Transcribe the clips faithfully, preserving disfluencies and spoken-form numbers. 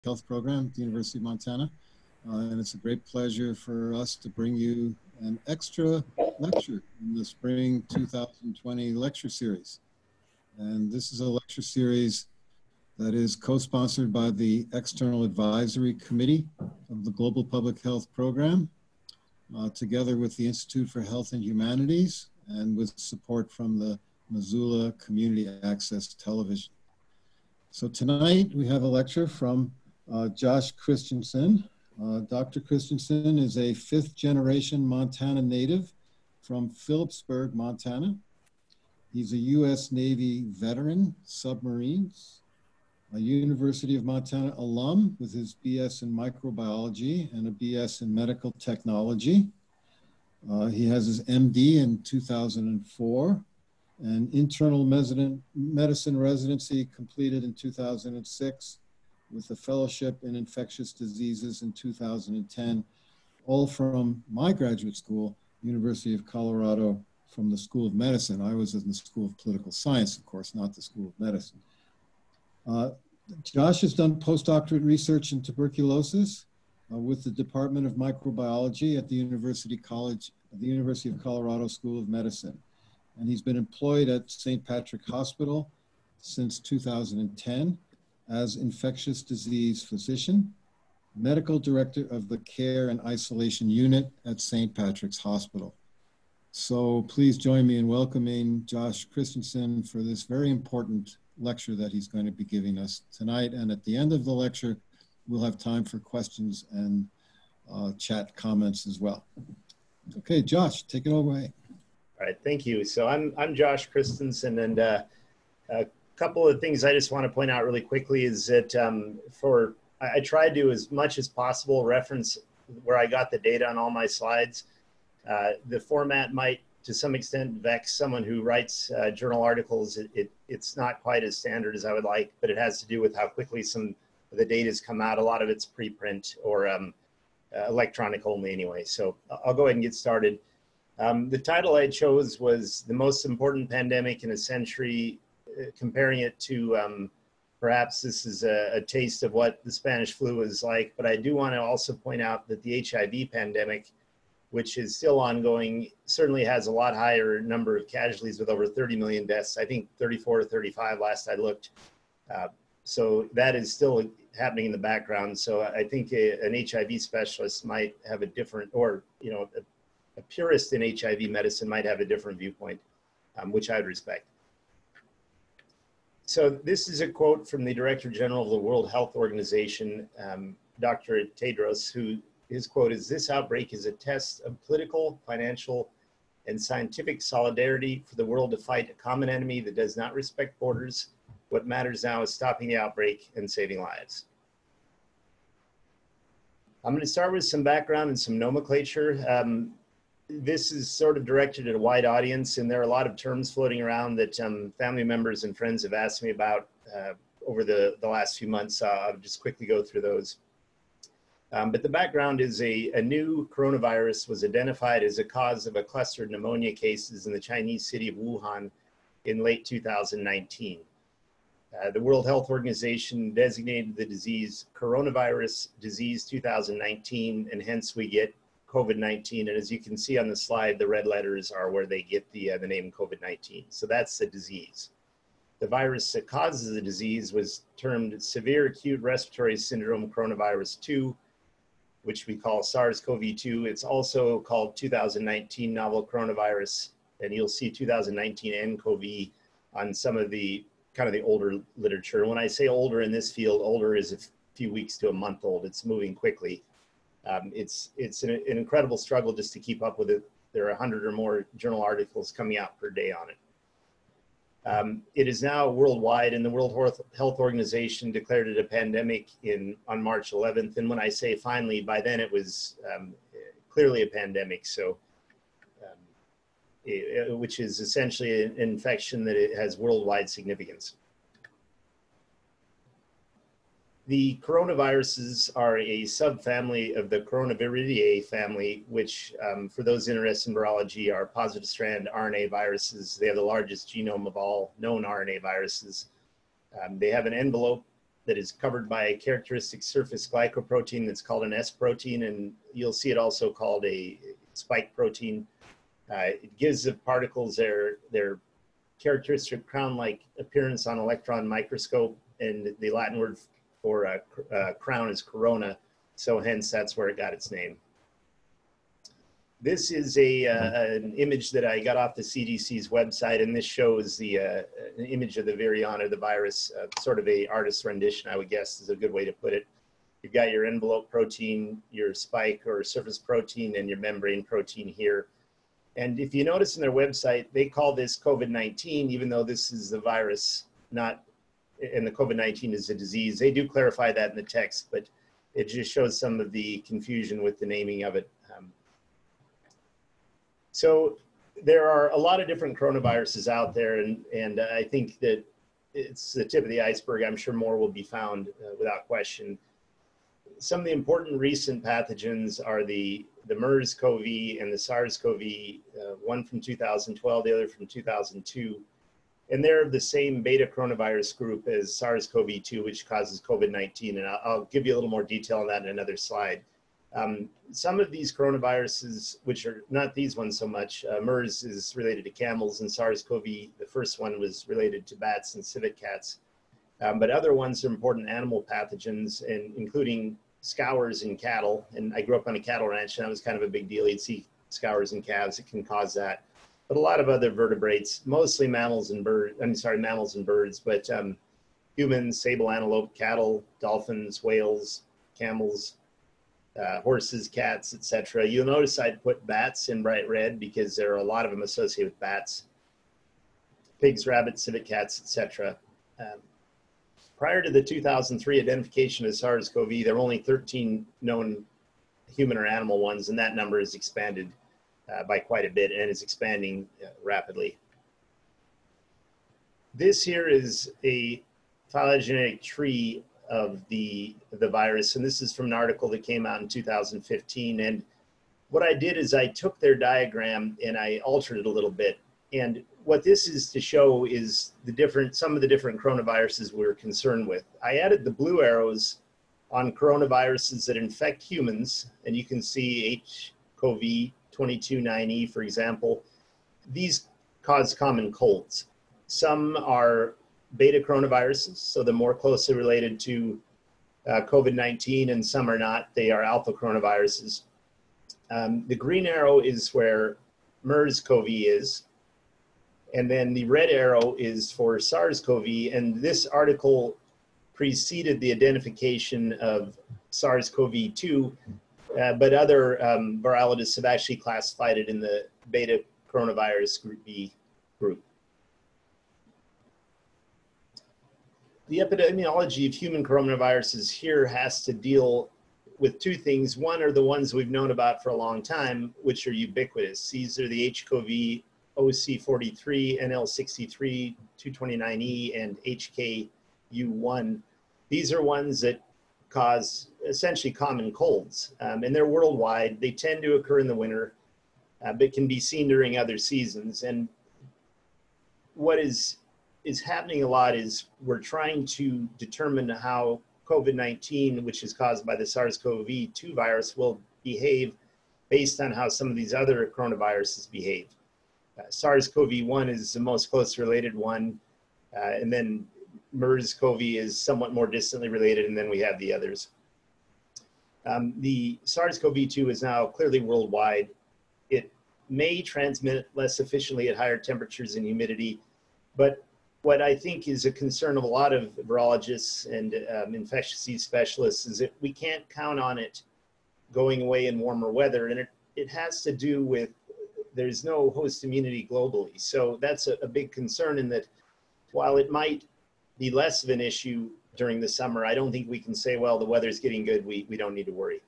Health Program at the University of Montana. Uh, and it's a great pleasure for us to bring you an extra lecture in the spring two thousand twenty lecture series. And this is a lecture series that is co-sponsored by the External Advisory Committee of the Global Public Health Program, uh, together with the Institute for Health and Humanities, and with support from the Missoula Community Access Television. So tonight we have a lecture from uh, Josh Christensen. Uh, Doctor Christensen is a fifth generation Montana native from Phillipsburg, Montana. He's a U S Navy veteran, submarines, a University of Montana alum with his B S in microbiology and a B S in medical technology. Uh, he has his M D in two thousand four, and internal medicine residency completed in two thousand six, with a fellowship in infectious diseases in two thousand ten, all from my graduate school, University of Colorado, from the School of Medicine. I was in the School of Political Science, of course, not the School of Medicine. Uh, Josh has done postdoctorate research in tuberculosis uh, with the Department of Microbiology at the University College, the University of Colorado School of Medicine. And he's been employed at Saint Patrick Hospital since two thousand ten as infectious disease physician, medical director of the care and isolation unit at Saint Patrick's Hospital. So please join me in welcoming Josh Christensen for this very important lecture that he's going to be giving us tonight. And at the end of the lecture, we'll have time for questions and uh, chat comments as well. Okay, Josh, take it away. All right, thank you. So I'm, I'm Josh Christensen, and uh, a couple of things I just want to point out really quickly is that um, for, I, I tried to, as much as possible, reference where I got the data on all my slides. Uh, the format might, to some extent, vex someone who writes uh, journal articles. It, it, it's not quite as standard as I would like, but it has to do with how quickly some of the data has come out. A lot of it's preprint or um, uh, electronic only anyway. So I'll go ahead and get started. Um, the title I chose was The Most Important Pandemic in a Century, uh, comparing it to, um, perhaps this is a, a taste of what the Spanish flu is like, but I do want to also point out that the H I V pandemic, which is still ongoing, certainly has a lot higher number of casualties with over thirty million deaths. I think thirty-four or thirty-five last I looked. Uh, so that is still happening in the background. So I think a, an H I V specialist might have a different, or you know, a, a purist in H I V medicine might have a different viewpoint, um, which I would respect. So this is a quote from the Director General of the World Health Organization, um, Doctor Tedros, who his quote is, "This outbreak is a test of political, financial, and scientific solidarity for the world to fight a common enemy that does not respect borders. What matters now is stopping the outbreak and saving lives." I'm going to start with some background and some nomenclature. Um, this is sort of directed at a wide audience, and there are a lot of terms floating around that um, family members and friends have asked me about uh, over the, the last few months. Uh, I'll just quickly go through those. Um, but the background is a, a new coronavirus was identified as a cause of a cluster of pneumonia cases in the Chinese city of Wuhan in late two thousand nineteen. Uh, the World Health Organization designated the disease coronavirus disease two thousand nineteen, and hence we get COVID nineteen. And as you can see on the slide, the red letters are where they get the, uh, the name COVID nineteen. So that's the disease. The virus that causes the disease was termed severe acute respiratory syndrome coronavirus two, which we call SARS CoV two. It's also called two thousand nineteen novel coronavirus, and you'll see two thousand nineteen N C O V on some of the kind of the older literature. When I say older in this field, older is a few weeks to a month old. It's moving quickly. Um, it's it's an, an incredible struggle just to keep up with it. There are a hundred or more journal articles coming out per day on it. Um, it is now worldwide, and the World Health Organization declared it a pandemic in on March eleventh. And when I say finally, by then it was um, clearly a pandemic. So, um, it, which is essentially an infection that it has worldwide significance. The coronaviruses are a subfamily of the Coronaviridae family, which, um, for those interested in virology, are positive strand R N A viruses. They have the largest genome of all known R N A viruses. Um, they have an envelope that is covered by a characteristic surface glycoprotein that's called an S protein, and you'll see it also called a spike protein. Uh, it gives the particles their, their characteristic crown-like appearance on electron microscope, and the Latin word for uh, uh, crown is corona, so hence that's where it got its name. This is a, uh, an image that I got off the C D C's website, and this shows the uh, an image of the virion, or the virus, uh, sort of a artist's rendition, I would guess is a good way to put it. You've got your envelope protein, your spike or surface protein, and your membrane protein here. And if you notice in their website, they call this COVID nineteen, even though this is the virus, not, and the COVID nineteen is a disease. They do clarify that in the text, but it just shows some of the confusion with the naming of it. Um, So there are a lot of different coronaviruses out there, and, and I think that it's the tip of the iceberg. I'm sure more will be found uh, without question. Some of the important recent pathogens are the, the MERS-CoV and the SARS-CoV, uh, one from two thousand twelve, the other from two thousand two. And they're the same beta coronavirus group as SARS-CoV two, which causes COVID nineteen. And I'll, I'll give you a little more detail on that in another slide. Um, some of these coronaviruses, which are not these ones so much, uh, MERS is related to camels, and SARS-CoV, the first one, was related to bats and civet cats. Um, but other ones are important animal pathogens, and including scours in cattle. And I grew up on a cattle ranch, and that was kind of a big deal. You'd see scours in calves, it can cause that. But a lot of other vertebrates, mostly mammals and birds, I'm sorry, mammals and birds, but um, humans, sable antelope, cattle, dolphins, whales, camels, Uh, horses, cats, et cetera. You'll notice I'd put bats in bright red because there are a lot of them associated with bats. Pigs, rabbits, civet cats, et cetera. Um, prior to the two thousand three identification of SARS-CoV, there were only thirteen known human or animal ones, and that number has expanded uh, by quite a bit and is expanding uh, rapidly. This here is a phylogenetic tree of the, the virus. And this is from an article that came out in two thousand fifteen. And what I did is I took their diagram and I altered it a little bit. And what this is to show is the different, some of the different coronaviruses we're concerned with. I added the blue arrows on coronaviruses that infect humans. And you can see H C O V twenty-two nine E, for example. These cause common colds. Some are beta coronaviruses, so they're more closely related to uh, COVID nineteen, and some are not. They are alpha coronaviruses. Um, the green arrow is where MERS-CoV is, and then the red arrow is for SARS-CoV, and this article preceded the identification of SARS-CoV two, uh, but other um, virologists have actually classified it in the beta coronavirus group B group. The epidemiology of human coronaviruses here has to deal with two things. One are the ones we've known about for a long time, which are ubiquitous. These are the H C O V O C forty-three, N L sixty-three, two twenty-nine E, and H K U one. These are ones that cause essentially common colds, um, and they're worldwide. They tend to occur in the winter, uh, but can be seen during other seasons. And what is is happening a lot is we're trying to determine how COVID nineteen, which is caused by the SARS-CoV two virus, will behave based on how some of these other coronaviruses behave. Uh, SARS-CoV one is the most closely related one, uh, and then MERS-CoV is somewhat more distantly related, and then we have the others. Um, the SARS-CoV two is now clearly worldwide. It may transmit less efficiently at higher temperatures and humidity, but what I think is a concern of a lot of virologists and um, infectious disease specialists is that we can't count on it going away in warmer weather. And it, it has to do with, there's no host immunity globally. So that's a, a big concern, in that while it might be less of an issue during the summer, I don't think we can say, well, the weather's getting good, we, we don't need to worry.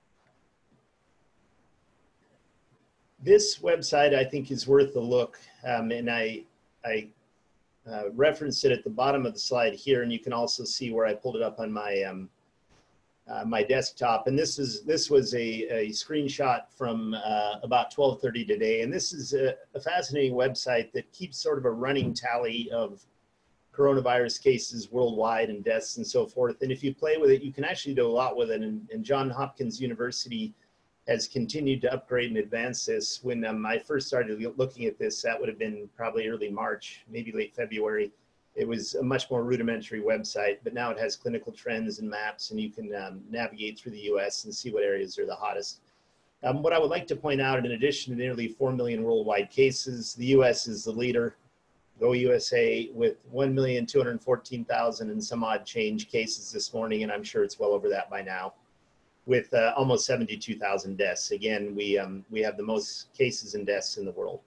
This website, I think, is worth a look. Um, and I, I Uh, referenced it at the bottom of the slide here, and you can also see where I pulled it up on my um, uh, my desktop. And this is this was a, a screenshot from uh, about twelve thirty today. And this is a, a fascinating website that keeps sort of a running tally of coronavirus cases worldwide and deaths and so forth. And if you play with it, you can actually do a lot with it. And, and Johns Hopkins University has continued to upgrade and advance this. When um, I first started looking at this, that would have been probably early March, maybe late February. It was a much more rudimentary website, but now it has clinical trends and maps, and you can um, navigate through the U S and see what areas are the hottest. Um, what I would like to point out, in addition to nearly four million worldwide cases, the U S is the leader. Go U S A with one million two hundred fourteen thousand and some odd change cases this morning, and I'm sure it's well over that by now, with uh, almost seventy-two thousand deaths. Again, we, um, we have the most cases and deaths in the world.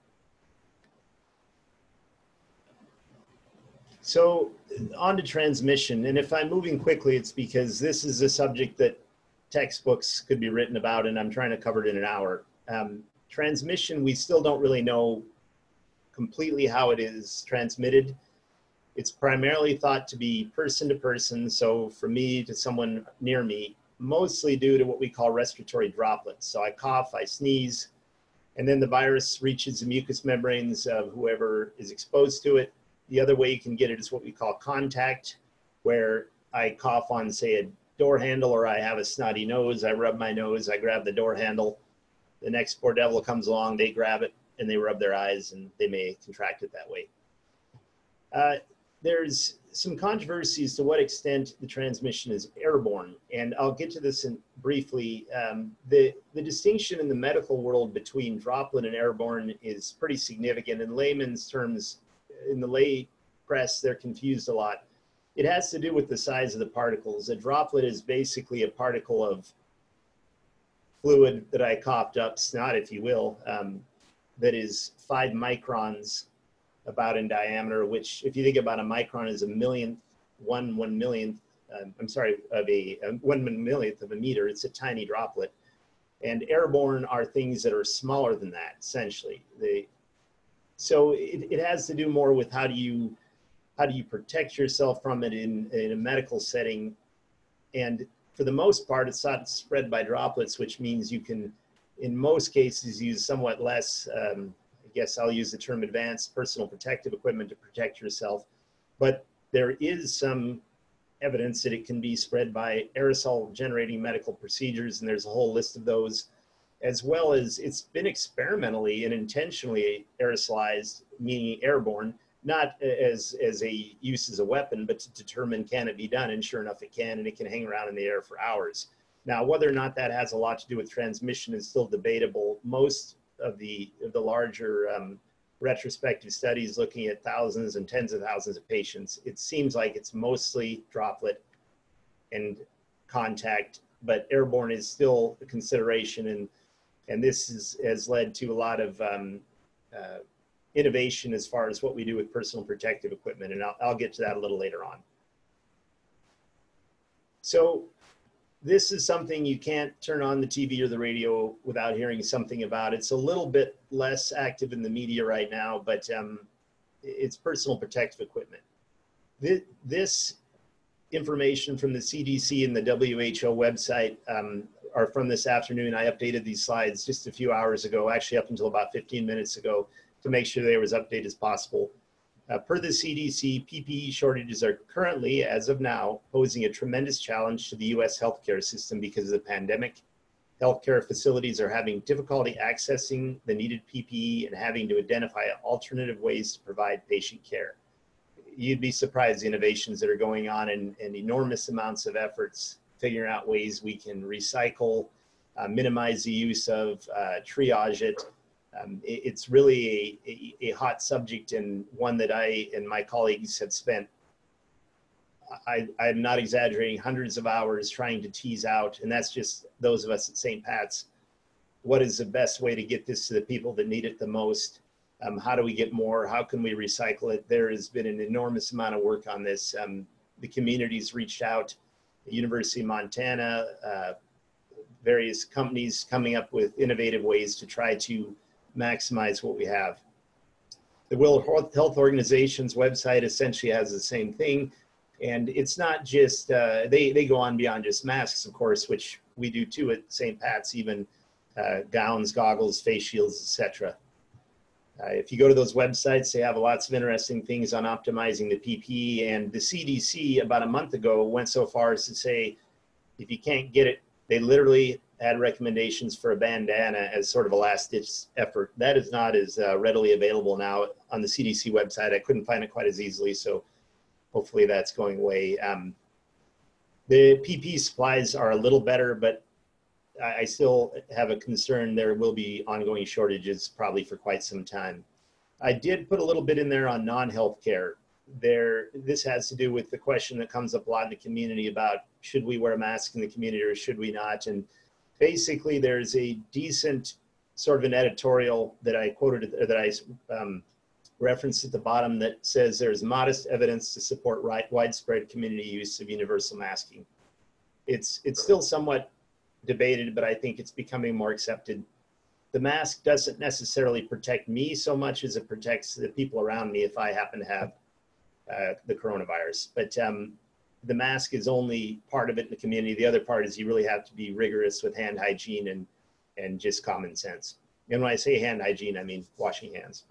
So on to transmission, and if I'm moving quickly, it's because this is a subject that textbooks could be written about, and I'm trying to cover it in an hour. Um, transmission, we still don't really know completely how it is transmitted. It's primarily thought to be person to person, so from me to someone near me, mostly due to what we call respiratory droplets. So I cough, I sneeze, and then the virus reaches the mucous membranes of whoever is exposed to it. The other way you can get it is what we call contact, where I cough on, say, a door handle, or I have a snotty nose, I rub my nose, I grab the door handle. The next poor devil comes along, they grab it, and they rub their eyes, and they may contract it that way. Uh, there's some controversy as to what extent the transmission is airborne, and I'll get to this in briefly. Um, the, the distinction in the medical world between droplet and airborne is pretty significant. In layman's terms, in the lay press, they're confused a lot. It has to do with the size of the particles. A droplet is basically a particle of fluid that I coughed up, snot if you will, um, that is five microns about in diameter, which if you think about a micron is a millionth, one one millionth, um, I'm sorry, of a, a one millionth of a meter. It's a tiny droplet. And airborne are things that are smaller than that, essentially. They, so it, it has to do more with how do you, how do you protect yourself from it in, in a medical setting. And for the most part, it's not spread by droplets, which means you can, in most cases, use somewhat less, um, I guess I'll use the term advanced personal protective equipment to protect yourself. But there is some evidence that it can be spread by aerosol generating medical procedures, and there's a whole list of those, as well as it's been experimentally and intentionally aerosolized, meaning airborne, not as, as a use as a weapon, but to determine can it be done, and sure enough it can, and it can hang around in the air for hours. Now, whether or not that has a lot to do with transmission is still debatable. Most of the, of the larger um, retrospective studies looking at thousands and tens of thousands of patients, it seems like it's mostly droplet and contact, but airborne is still a consideration, and, and this is, has led to a lot of um, uh, innovation as far as what we do with personal protective equipment, and I'll, I'll get to that a little later on. So this is something you can't turn on the T V or the radio without hearing something about. It's a little bit less active in the media right now, but um, it's personal protective equipment. This, this information from the C D C and the W H O website um, are from this afternoon. I updated these slides just a few hours ago, actually up until about fifteen minutes ago, to make sure they were as updated as possible. Uh, per the C D C, P P E shortages are currently, as of now, posing a tremendous challenge to the U S healthcare system because of the pandemic. Healthcare facilities are having difficulty accessing the needed P P E and having to identify alternative ways to provide patient care. You'd be surprised the innovations that are going on, and, and enormous amounts of efforts figuring out ways we can recycle, uh, minimize the use of, uh, triage it. Um, it, it's really a, a, a hot subject, and one that I and my colleagues have spent, I, I'm not exaggerating, hundreds of hours trying to tease out, and that's just those of us at Saint Pat's, what is the best way to get this to the people that need it the most? Um, how do we get more? How can we recycle it? There has been an enormous amount of work on this. Um, the community's reached out, the University of Montana, uh, various companies coming up with innovative ways to try to maximize what we have. The World Health Organization's website essentially has the same thing, and it's not just, uh, they, they go on beyond just masks, of course, which we do too at Saint Pat's, even uh, gowns, goggles, face shields, et cetera. Uh, if you go to those websites, they have lots of interesting things on optimizing the P P E, and the C D C about a month ago went so far as to say, if you can't get it, they literally had recommendations for a bandana as sort of a last-ditch effort. That is not as uh, readily available now on the C D C website. I couldn't find it quite as easily, so hopefully that's going away. Um, the P P E supplies are a little better, but I still have a concern there will be ongoing shortages probably for quite some time. I did put a little bit in there on non-healthcare. There, this has to do with the question that comes up a lot in the community about should we wear a mask in the community or should we not? And basically there's a decent sort of an editorial that I quoted, or that I um, referenced at the bottom that says there's modest evidence to support right, widespread community use of universal masking. It's, it's still somewhat debated, but I think it's becoming more accepted. The mask doesn't necessarily protect me so much as it protects the people around me if I happen to have uh, the coronavirus. But um, the mask is only part of it in the community. The other part is you really have to be rigorous with hand hygiene and, and just common sense. And when I say hand hygiene, I mean washing hands.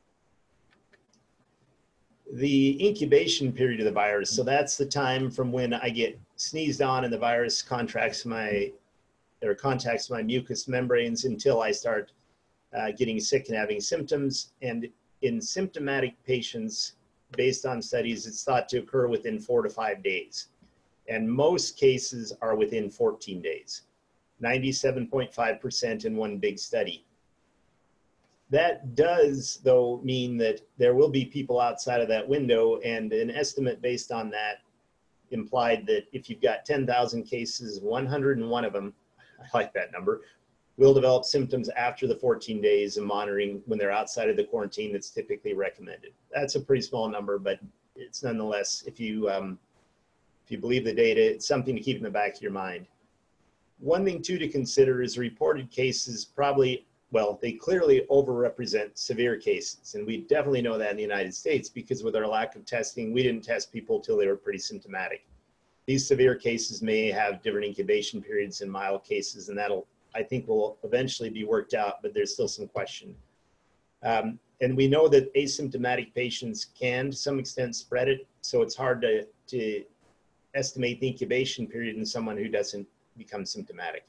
The incubation period of the virus, so that's the time from when I get sneezed on and the virus contracts my or contacts my mucous membranes until I start uh, getting sick and having symptoms. And in symptomatic patients, based on studies, it's thought to occur within four to five days. And most cases are within fourteen days, ninety-seven point five percent in one big study. That does, though, mean that there will be people outside of that window, and an estimate based on that implied that if you've got ten thousand cases, one hundred and one of them, I like that number, will develop symptoms after the fourteen days of monitoring when they're outside of the quarantine that's typically recommended. That's a pretty small number, but it's nonetheless, if you, um, if you believe the data, it's something to keep in the back of your mind. One thing too to consider is reported cases probably, well, they clearly overrepresent severe cases. And we definitely know that in the United States because with our lack of testing, we didn't test people till they were pretty symptomatic. These severe cases may have different incubation periods than mild cases, and that'll, I think, will eventually be worked out, but there's still some question. Um, and we know that asymptomatic patients can, to some extent, spread it, so it's hard to, to estimate the incubation period in someone who doesn't become symptomatic.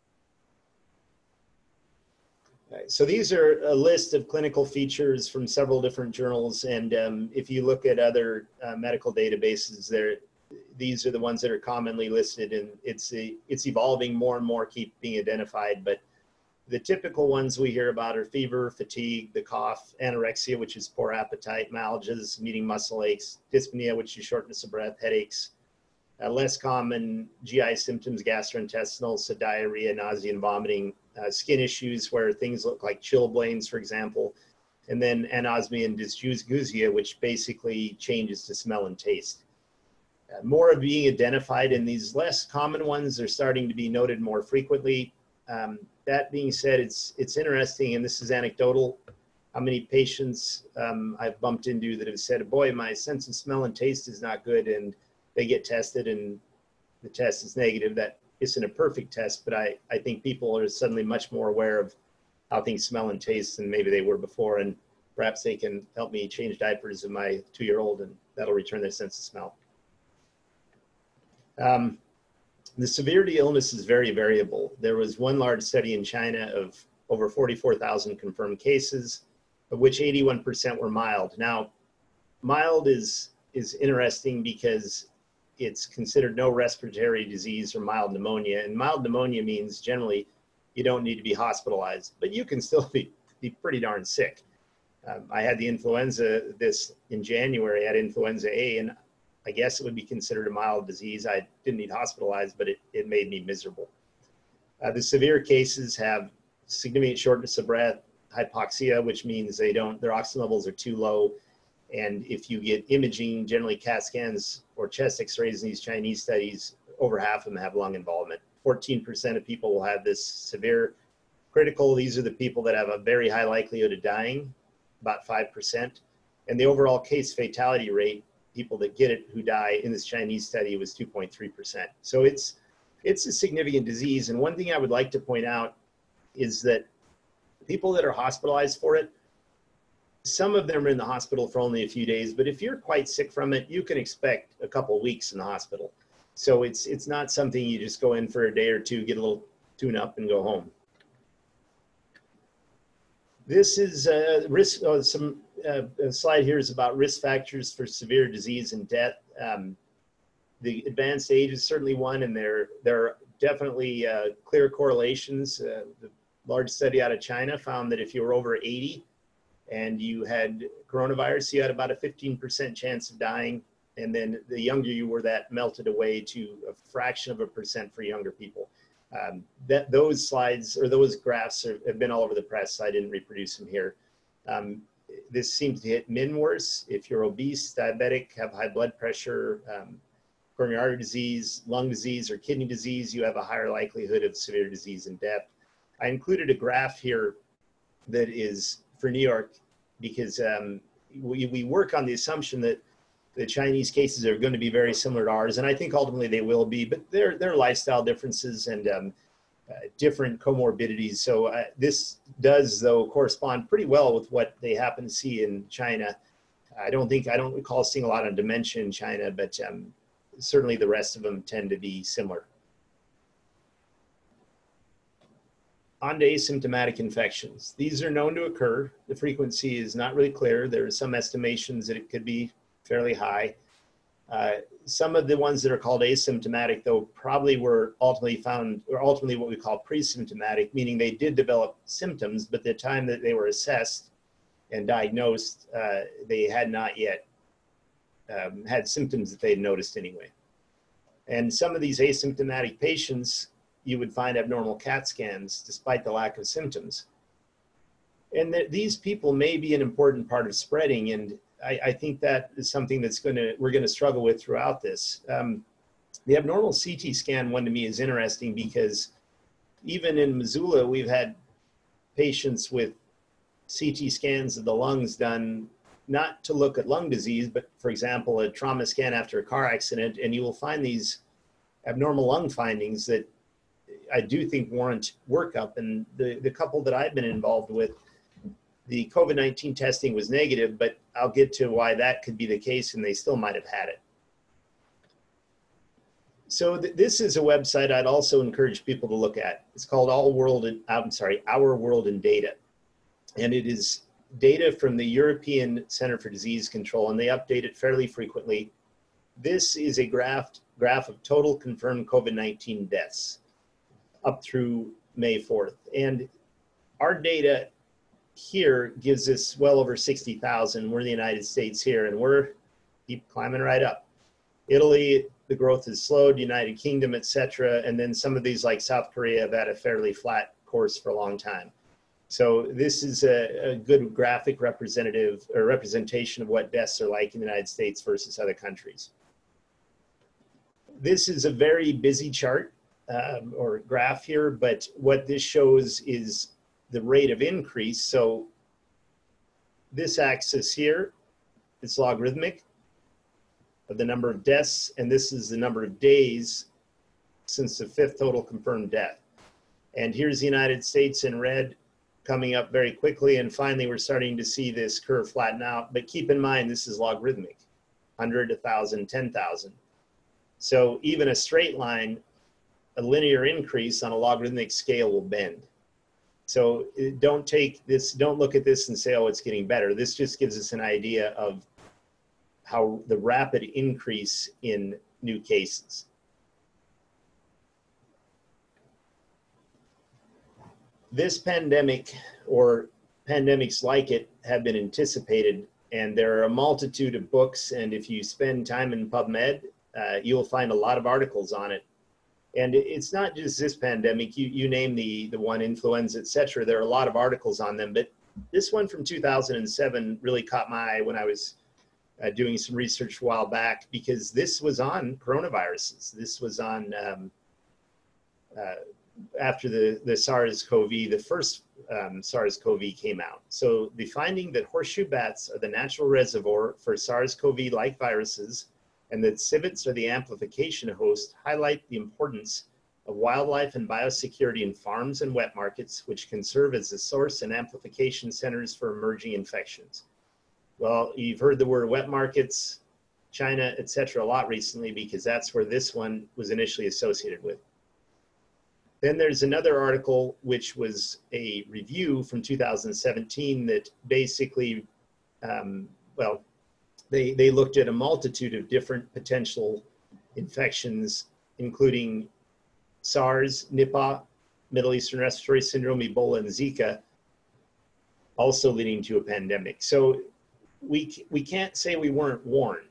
Right, so these are a list of clinical features from several different journals, and um, if you look at other uh, medical databases, there. These are the ones that are commonly listed, and it's a, it's evolving more and more, keep being identified. But the typical ones we hear about are fever, fatigue, the cough, anorexia, which is poor appetite, myalgias, meeting muscle aches, dyspnea, which is shortness of breath, headaches. Uh, less common G I symptoms, gastrointestinal, so diarrhea, nausea, and vomiting. Uh, skin issues where things look like chilblains, for example. And then anosmia and dysgeusia, which basically changes to smell and taste. Uh, more are being identified, and these less common ones are starting to be noted more frequently. Um, that being said, it's it's interesting, and this is anecdotal, how many patients um, I've bumped into that have said, boy, my sense of smell and taste is not good, and they get tested and the test is negative. That isn't a perfect test, but I, I think people are suddenly much more aware of how things smell and taste than maybe they were before, and perhaps they can help me change diapers of my two-year-old, and that'll return their sense of smell. Um, the severity of illness is very variable. There was one large study in China of over forty-four thousand confirmed cases, of which eighty-one percent were mild. Now, mild is, is interesting because it's considered no respiratory disease or mild pneumonia. And mild pneumonia means generally you don't need to be hospitalized, but you can still be, be pretty darn sick. Um, I had the influenza this in January, I had influenza A, and I guess it would be considered a mild disease. I didn't need hospitalized, but it, it made me miserable. Uh, the severe cases have significant shortness of breath, hypoxia, which means they don't, their oxygen levels are too low. And if you get imaging, generally CAT scans or chest x-rays in these Chinese studies, over half of them have lung involvement. fourteen percent of people will have this severe critical. These are the people that have a very high likelihood of dying, about five percent. And the overall case fatality rate, people that get it who die in this Chinese study, was two point three percent. So it's, it's a significant disease. And one thing I would like to point out is that people that are hospitalized for it, some of them are in the hospital for only a few days, but if you're quite sick from it, you can expect a couple weeks in the hospital. So it's, it's not something you just go in for a day or two, get a little tune up and go home. This is uh, risk, oh, some uh, a slide here is about risk factors for severe disease and death. Um, the advanced age is certainly one, and there, there are definitely uh, clear correlations. Uh, the large study out of China found that if you were over eighty and you had coronavirus, you had about a fifteen percent chance of dying. And then the younger you were, that melted away to a fraction of a percent for younger people. Um, that those slides or those graphs are, have been all over the press, so I didn't reproduce them here. Um, this seems to hit men worse. If you're obese, diabetic, have high blood pressure, um, coronary artery disease, lung disease, or kidney disease, you have a higher likelihood of severe disease and death. I included a graph here that is for New York because um, we, we work on the assumption that the Chinese cases are going to be very similar to ours, and I think ultimately they will be, but there, there are lifestyle differences and um, uh, different comorbidities. So uh, this does, though, correspond pretty well with what they happen to see in China. I don't think, I don't recall seeing a lot of dementia in China, but um, certainly the rest of them tend to be similar. On to asymptomatic infections. These are known to occur. The frequency is not really clear. There are some estimations that it could be fairly high. Uh, some of the ones that are called asymptomatic, though, probably were ultimately found, or ultimately what we call pre-symptomatic, meaning they did develop symptoms, but the time that they were assessed and diagnosed, uh, they had not yet um, had symptoms that they had noticed anyway. And some of these asymptomatic patients, you would find abnormal CAT scans despite the lack of symptoms. And that these people may be an important part of spreading, and I, I think that is something that's going to, we're going to struggle with throughout this. Um, the abnormal C T scan one to me is interesting because even in Missoula, we've had patients with C T scans of the lungs done not to look at lung disease, but for example, a trauma scan after a car accident, and you will find these abnormal lung findings that I do think warrant workup. And the, the couple that I've been involved with, the COVID nineteen testing was negative, but I'll get to why that could be the case, and they still might have had it. So th this is a website I'd also encourage people to look at. It's called All World in, I'm sorry, Our World in Data. And it is data from the European Center for Disease Control, and they update it fairly frequently. This is a graph, graph of total confirmed COVID nineteen deaths up through May fourth. And our data here gives us well over sixty thousand. We're in the United States here, and we're keep climbing right up. Italy, the growth has slowed, United Kingdom, et cetera. And then some of these like South Korea have had a fairly flat course for a long time. So this is a, a good graphic representative or representation of what deaths are like in the United States versus other countries. This is a very busy chart um, or graph here, but what this shows is the rate of increase. So this axis here, it's logarithmic of the number of deaths, and this is the number of days since the fifth total confirmed death. And here's the United States in red coming up very quickly, and finally we're starting to see this curve flatten out. But keep in mind, this is logarithmic, one hundred, one thousand, ten thousand. So even a straight line, a linear increase on a logarithmic scale will bend. So don't take this, don't look at this and say, oh, it's getting better. This just gives us an idea of how the rapid increase in new cases. This pandemic, or pandemics like it, have been anticipated, and there are a multitude of books, and if you spend time in PubMed, uh, you'll find a lot of articles on it. And it's not just this pandemic, you, you name the, the one, influenza, et cetera. There are a lot of articles on them, but this one from two thousand seven really caught my eye when I was uh, doing some research a while back, because this was on coronaviruses. This was on, um, uh, after the, the SARS-C o V, the first um, SARS-C o V came out. So the finding that horseshoe bats are the natural reservoir for SARS-C o V-like viruses, and that civets are the amplification host, highlight the importance of wildlife and biosecurity in farms and wet markets, which can serve as the source and amplification centers for emerging infections. Well, you've heard the word wet markets, China, et cetera, a lot recently, because that's where this one was initially associated with. Then there's another article, which was a review from two thousand seventeen that basically, um, well, they, they looked at a multitude of different potential infections, including SARS, Nipah, Middle Eastern Respiratory Syndrome, Ebola, and Zika, also leading to a pandemic. So we, we can't say we weren't warned.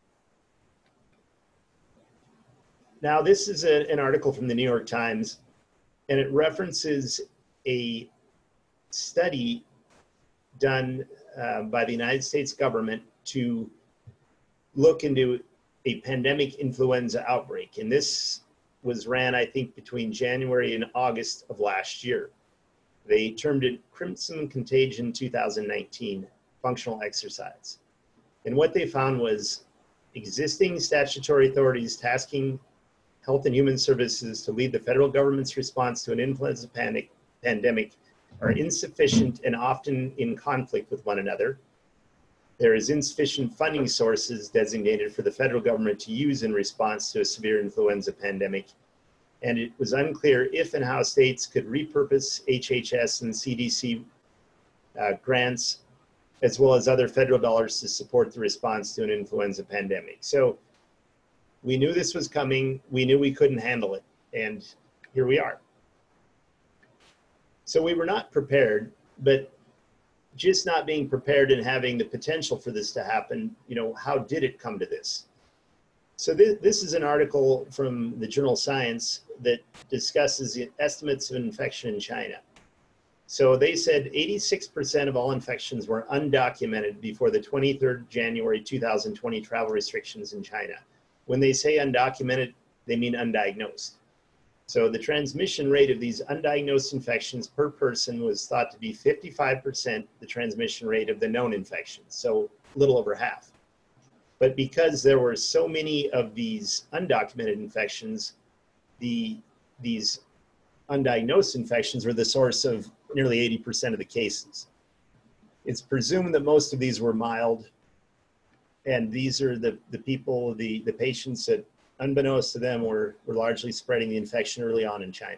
Now, this is a, an article from the New York Times, and it references a study done uh, by the United States government to look into a pandemic influenza outbreak. And this was ran, I think, between January and August of last year. They termed it Crimson Contagion two thousand nineteen Functional Exercise. And what they found was existing statutory authorities tasking Health and Human Services to lead the federal government's response to an influenza panic, pandemic are insufficient and often in conflict with one another. There is insufficient funding sources designated for the federal government to use in response to a severe influenza pandemic. And it was unclear if and how states could repurpose H H S and C D C uh, grants, as well as other federal dollars to support the response to an influenza pandemic. So we knew this was coming. We knew we couldn't handle it. And here we are. So we were not prepared, but just not being prepared and having the potential for this to happen, you know, how did it come to this? So this, this is an article from the journal Science that discusses the estimates of infection in China. So they said eighty-six percent of all infections were undocumented before the twenty-third of January two thousand twenty travel restrictions in China. When they say undocumented, they mean undiagnosed. So the transmission rate of these undiagnosed infections per person was thought to be fifty-five percent the transmission rate of the known infections, so a little over half. But because there were so many of these undocumented infections, the, these undiagnosed infections were the source of nearly eighty percent of the cases. It's presumed that most of these were mild, and these are the, the people, the, the patients that, unbeknownst to them, were, were largely spreading the infection early on in China.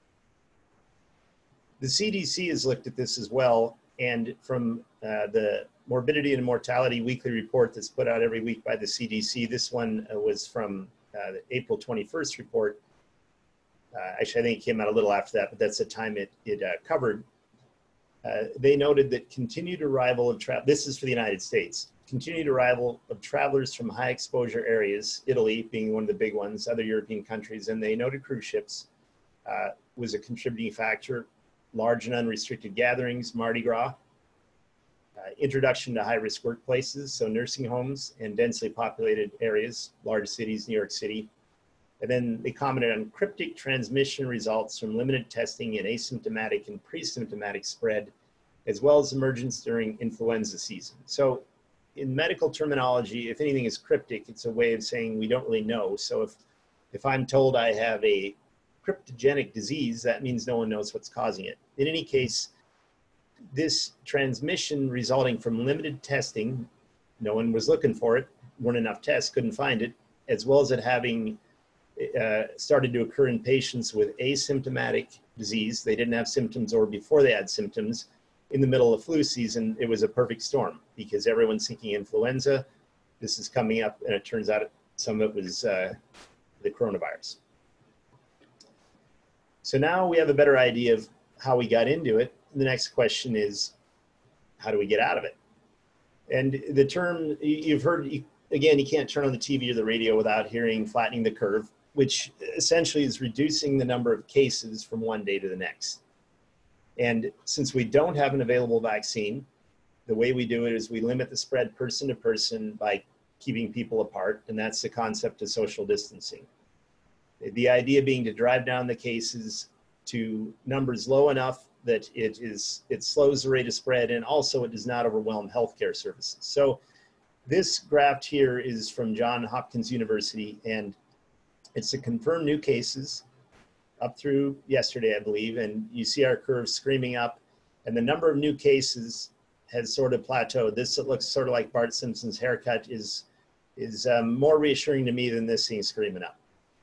The C D C has looked at this as well, and from uh, the Morbidity and Mortality Weekly Report that's put out every week by the C D C, this one uh, was from uh, the April twenty-first report. Uh, actually, I think it came out a little after that, but that's the time it, it uh, covered. Uh, they noted that continued arrival of travel, this is for the United States, continued arrival of travelers from high exposure areas, Italy being one of the big ones, other European countries, and they noted cruise ships uh, was a contributing factor, large and unrestricted gatherings, Mardi Gras, uh, introduction to high-risk workplaces, so nursing homes and densely populated areas, large cities, New York City. And then they commented on cryptic transmission results from limited testing and asymptomatic and pre-symptomatic spread, as well as emergence during influenza season. So in medical terminology, if anything is cryptic, it's a way of saying we don't really know. So if, if I'm told I have a cryptogenic disease, that means no one knows what's causing it. In any case, this transmission resulting from limited testing, no one was looking for it, weren't enough tests, couldn't find it, as well as it having uh, started to occur in patients with asymptomatic disease. They didn't have symptoms or before they had symptoms. In the middle of flu season, it was a perfect storm because everyone's thinking influenza. This is coming up, and it turns out some of it was uh, the coronavirus. So now we have a better idea of how we got into it. The next question is, how do we get out of it? And the term, you've heard, again, you can't turn on the T V or the radio without hearing flattening the curve, which essentially is reducing the number of cases from one day to the next. And since we don't have an available vaccine, the way we do it is we limit the spread person to person by keeping people apart, and that's the concept of social distancing. The idea being to drive down the cases to numbers low enough that it is it slows the rate of spread, and also it does not overwhelm healthcare services. So this graph here is from Johns Hopkins University, and it's the confirmed new cases up through yesterday, I believe, and you see our curve screaming up, and the number of new cases has sort of plateaued. This, it looks sort of like Bart Simpson's haircut, is, is um, more reassuring to me than this thing screaming up.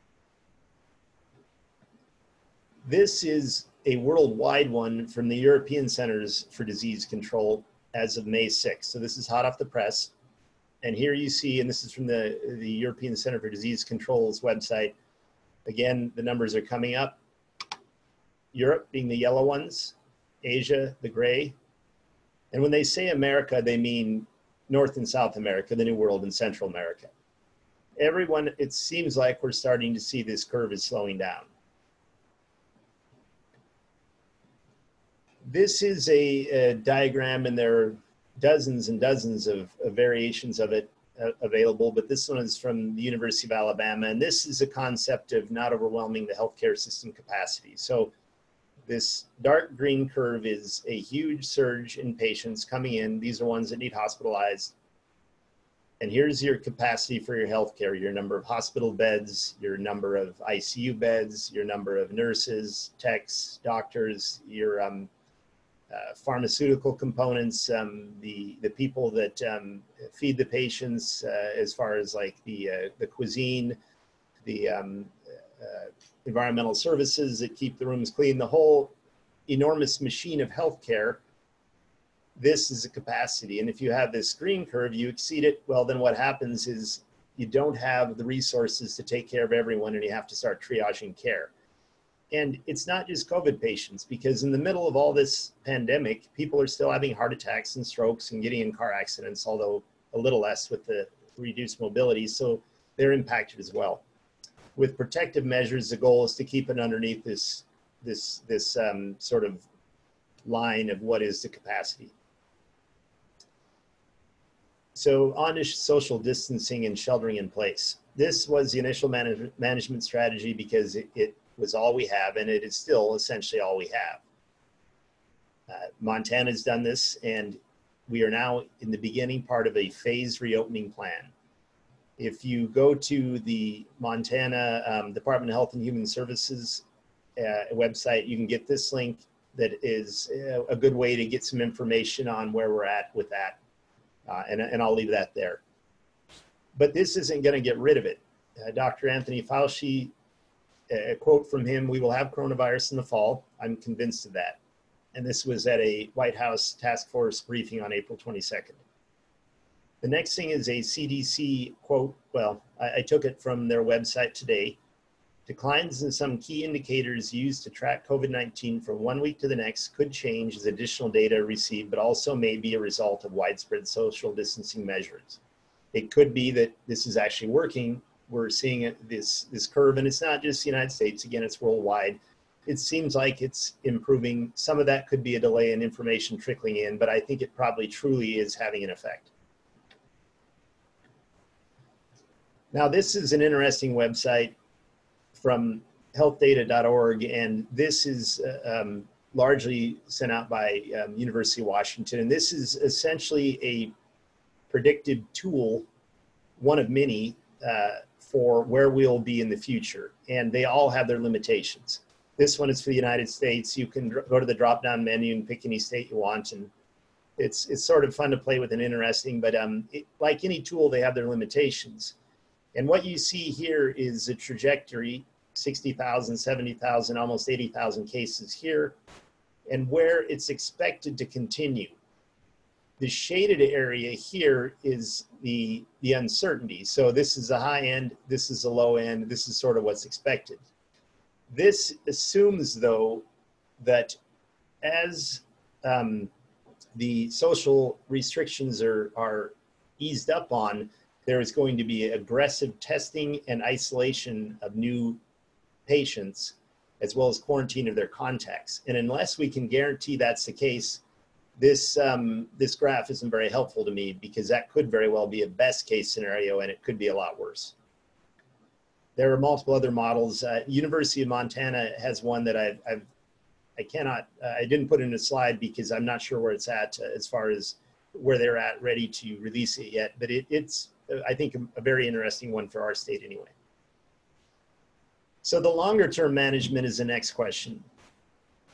This is a worldwide one from the European Centers for Disease Control as of May sixth. So this is hot off the press. And here you see, and this is from the, the European Center for Disease Control's website. Again, the numbers are coming up. Europe being the yellow ones, Asia, the gray. And when they say America, they mean North and South America, the New World, and Central America. Everyone, it seems like we're starting to see this curve is slowing down. This is a, a diagram, and there are dozens and dozens of, of variations of it uh, available, but this one is from the University of Alabama, and this is a concept of not overwhelming the healthcare system capacity. So this dark green curve is a huge surge in patients coming in. These are ones that need hospitalized. And here's your capacity for your healthcare, your number of hospital beds, your number of I C U beds, your number of nurses, techs, doctors, your um, Uh, pharmaceutical components, um, the the people that um, feed the patients, uh, as far as like the uh, the cuisine, the um, uh, environmental services that keep the rooms clean, the whole enormous machine of healthcare. This is a capacity, and if you have this green curve, you exceed it. Well, then what happens is you don't have the resources to take care of everyone, and you have to start triaging care. And it's not just COVID patients, because in the middle of all this pandemic, people are still having heart attacks and strokes and getting in car accidents, although a little less with the reduced mobility. So they're impacted as well. With protective measures, the goal is to keep it underneath this, this, this um, sort of line of what is the capacity. So on to social distancing and sheltering in place. This was the initial manage management strategy because it, it was all we have, and it is still essentially all we have. Uh, Montana's done this, and we are now in the beginning part of a phased reopening plan. If you go to the Montana um, Department of Health and Human Services uh, website, you can get this link that is uh, a good way to get some information on where we're at with that. Uh, and, and I'll leave that there. But this isn't going to get rid of it. Uh, Doctor Anthony Fauci, a quote from him, "We will have coronavirus in the fall. I'm convinced of that." And this was at a White House task force briefing on April twenty-second. The next thing is a C D C quote. Well, I, I took it from their website today. "Declines in some key indicators used to track COVID nineteen from one week to the next could change as additional data are received, but also may be a result of widespread social distancing measures." It could be that this is actually working. We're seeing it, this, this curve, and it's not just the United States. Again, it's worldwide. It seems like it's improving. Some of that could be a delay in information trickling in, but I think it probably truly is having an effect. Now, this is an interesting website from health data dot org, and this is uh, um, largely sent out by um, University of Washington. And this is essentially a predictive tool, one of many, uh, for where we'll be in the future. And they all have their limitations. This one is for the United States. You can go to the drop-down menu and pick any state you want. And it's, it's sort of fun to play with and interesting, but um, it, like any tool, they have their limitations. And what you see here is a trajectory, sixty thousand, seventy thousand, almost eighty thousand cases here, and where it's expected to continue. The shaded area here is the, the uncertainty. So this is the high end, this is the low end, this is sort of what's expected. This assumes, though, that as um, the social restrictions are, are eased up on, there is going to be aggressive testing and isolation of new patients, as well as quarantine of their contacts. And unless we can guarantee that's the case, this, um, this graph isn't very helpful to me, because that could very well be a best case scenario, and it could be a lot worse. There are multiple other models. Uh, University of Montana has one that I've, I've I cannot, uh, I didn't put in a slide because I'm not sure where it's at uh, as far as where they're at ready to release it yet, but it, it's, uh, I think, a, a very interesting one for our state anyway. So the longer term management is the next question.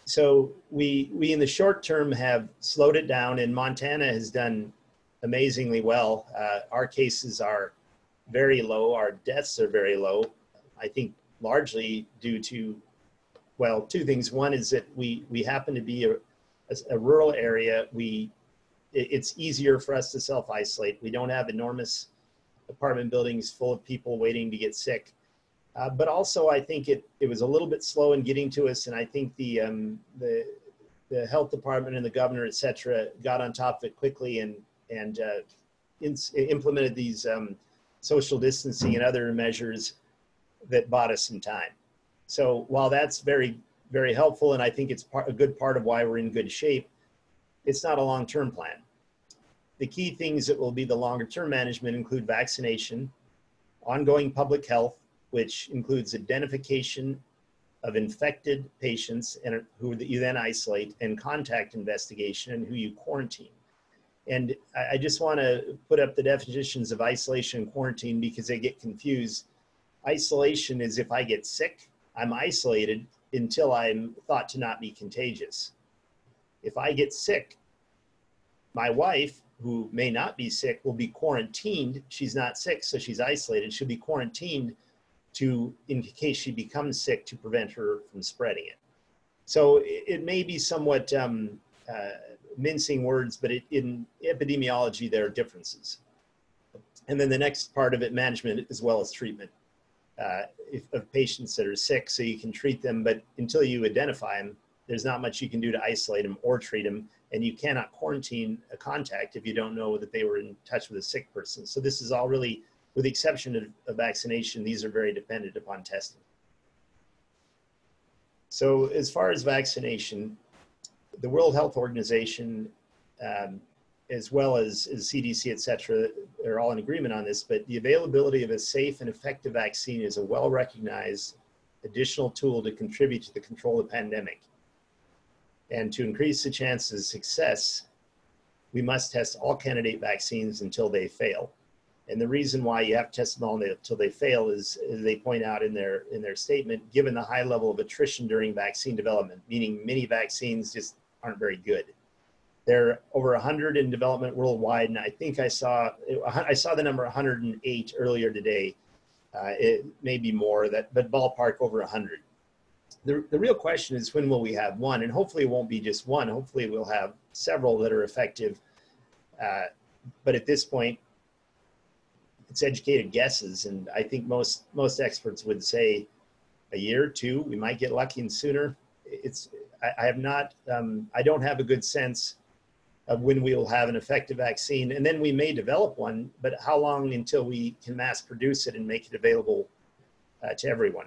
so we, we in the short term have slowed it down, and Montana has done amazingly well. Uh, our cases are very low. Our deaths are very low. I think largely due to, well, two things. One is that we, we happen to be a, a, a rural area. We, it, it's easier for us to self-isolate. We don't have enormous apartment buildings full of people waiting to get sick. Uh, but also, I think it, it was a little bit slow in getting to us, and I think the, um, the, the health department and the governor, et cetera, got on top of it quickly and, and uh, in, implemented these um, social distancing and other measures that bought us some time. So while that's very, very helpful, and I think it's part, a good part of why we're in good shape, it's not a long-term plan. The key things that will be the longer-term management include vaccination, ongoing public health, which includes identification of infected patients and who you then isolate, and contact investigation and who you quarantine. And I just want to put up the definitions of isolation and quarantine because they get confused. Isolation is if I get sick, I'm isolated until I'm thought to not be contagious. If I get sick, my wife, who may not be sick, will be quarantined. She's not sick, so she's isolated. She'll be quarantined to, in case she becomes sick, to prevent her from spreading it. So it, it may be somewhat um, uh, mincing words, but it, in epidemiology, there are differences. And then the next part of it, management as well as treatment uh, if, of patients that are sick, so you can treat them, but until you identify them, there's not much you can do to isolate them or treat them, and you cannot quarantine a contact if you don't know that they were in touch with a sick person. So this is all really, with the exception of, of vaccination, these are very dependent upon testing. So as far as vaccination, the World Health Organization, um, as well as, as C D C, et cetera, they're all in agreement on this, but the availability of a safe and effective vaccine is a well-recognized additional tool to contribute to the control of the pandemic. And to increase the chances of success, we must test all candidate vaccines until they fail. And the reason why you have to test them all until they fail is, as they point out in their, in their statement, given the high level of attrition during vaccine development, meaning many vaccines just aren't very good. There are over one hundred in development worldwide, and I think I saw, I saw the number one hundred eight earlier today. Uh, it may be more, that, but ballpark over one hundred. The, the real question is, when will we have one? And hopefully it won't be just one. Hopefully we'll have several that are effective. Uh, but at this point, it's educated guesses. And I think most, most experts would say a year or two, we might get lucky and sooner. It's, I, I have not, um, I don't have a good sense of when we will have an effective vaccine. And then we may develop one, but how long until we can mass produce it and make it available uh, to everyone?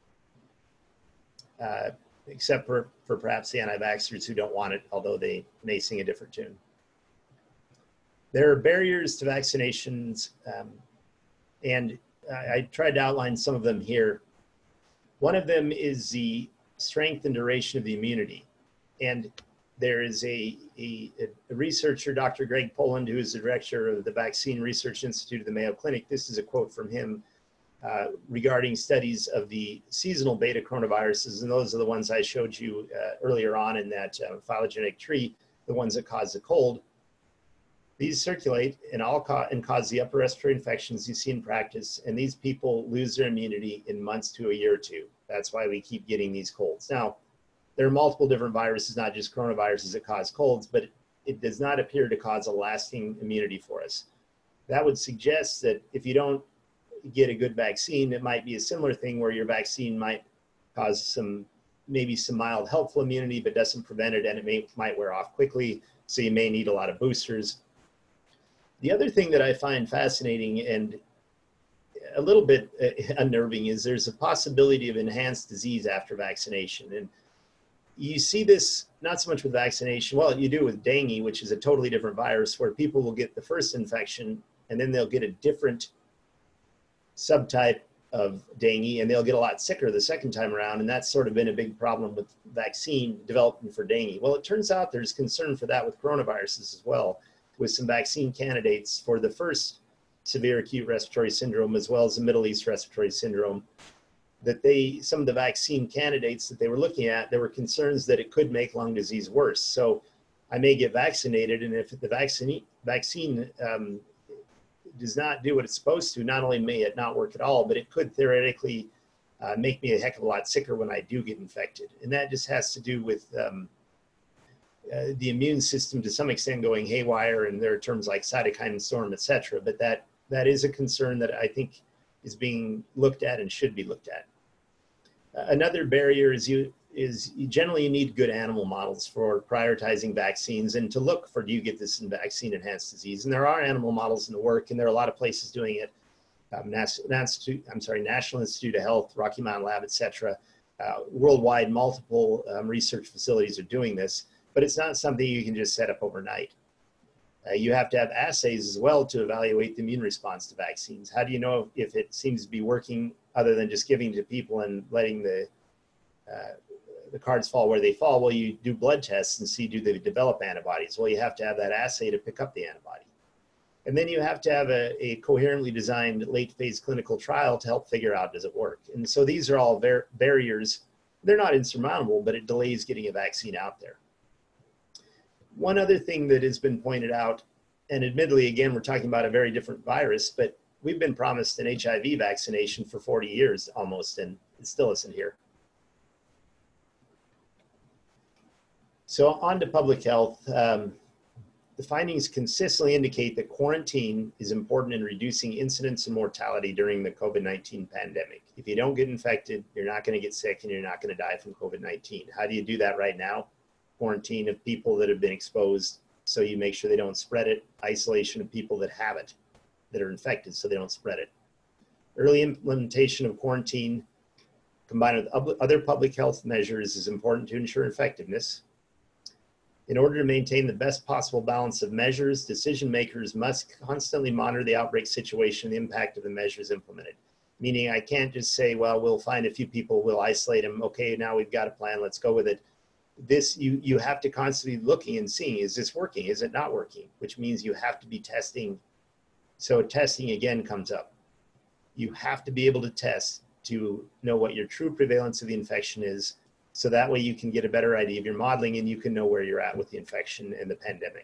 Uh, except for, for perhaps the anti-vaxxers who don't want it, although they may sing a different tune. There are barriers to vaccinations, um, and I, I tried to outline some of them here. One of them is the strength and duration of the immunity. And there is a, a, a researcher, Doctor Greg Poland, who is the director of the Vaccine Research Institute of the Mayo Clinic. This is a quote from him. Uh, regarding studies of the seasonal beta coronaviruses, and those are the ones I showed you uh, earlier on in that uh, phylogenetic tree, the ones that cause the cold. These circulate and all ca and cause the upper respiratory infections you see in practice, and these people lose their immunity in months to a year or two. That's why we keep getting these colds. Now, there are multiple different viruses, not just coronaviruses, that cause colds, but it does not appear to cause a lasting immunity for us. That would suggest that if you don't get a good vaccine, it might be a similar thing where your vaccine might cause some, maybe some mild helpful immunity, but doesn't prevent it, and it may, might wear off quickly, so you may need a lot of boosters. The other thing that I find fascinating and a little bit uh, unnerving is there's a possibility of enhanced disease after vaccination. And you see this not so much with vaccination, well, you do with dengue, which is a totally different virus, where people will get the first infection and then they'll get a different subtype of dengue, and they'll get a lot sicker the second time around. And that's sort of been a big problem with vaccine development for dengue. Well, it turns out there's concern for that with coronaviruses as well, with some vaccine candidates for the first severe acute respiratory syndrome, as well as the Middle East respiratory syndrome. that they, some of the vaccine candidates that they were looking at, there were concerns that it could make lung disease worse. So I may get vaccinated, and if the vaccine, vaccine um, does not do what it's supposed to, not only may it not work at all, but it could theoretically uh, make me a heck of a lot sicker when I do get infected. And that just has to do with um, uh, the immune system to some extent going haywire, and there are terms like cytokine storm, et cetera. But that, that is a concern that I think is being looked at and should be looked at. Uh, another barrier is you, is you generally you need good animal models for prioritizing vaccines and to look for, do you get this in vaccine enhanced disease? And there are animal models in the work, and there are a lot of places doing it. Um, Nas Institute, I'm sorry, National Institute of Health, Rocky Mountain Lab, et cetera. Uh, worldwide, multiple um, research facilities are doing this, but it's not something you can just set up overnight. Uh, you have to have assays as well to evaluate the immune response to vaccines. How do you know if it seems to be working other than just giving to people and letting the uh, the cards fall where they fall? Well, you do blood tests and see, do they develop antibodies? Well, you have to have that assay to pick up the antibody. And then you have to have a, a coherently designed late phase clinical trial to help figure out, does it work? And so these are all bar barriers. They're not insurmountable, but it delays getting a vaccine out there. One other thing that has been pointed out, and admittedly, again, we're talking about a very different virus, but we've been promised an H I V vaccination for forty years almost, and it still isn't here. So on to public health. Um, the findings consistently indicate that quarantine is important in reducing incidence and mortality during the COVID nineteen pandemic. If you don't get infected, you're not going to get sick and you're not going to die from COVID nineteen. How do you do that right now? Quarantine of people that have been exposed so you make sure they don't spread it. Isolation of people that have it, that are infected, so they don't spread it. Early implementation of quarantine combined with other public health measures is important to ensure effectiveness. In order to maintain the best possible balance of measures, decision makers must constantly monitor the outbreak situation and the impact of the measures implemented. Meaning I can't just say, well, we'll find a few people, we'll isolate them. Okay, now we've got a plan, let's go with it. This, you, you have to constantly be looking and seeing, is this working? Is it not working? Which means you have to be testing. So testing again comes up. You have to be able to test to know what your true prevalence of the infection is. So that way you can get a better idea of your modeling and you can know where you're at with the infection and the pandemic.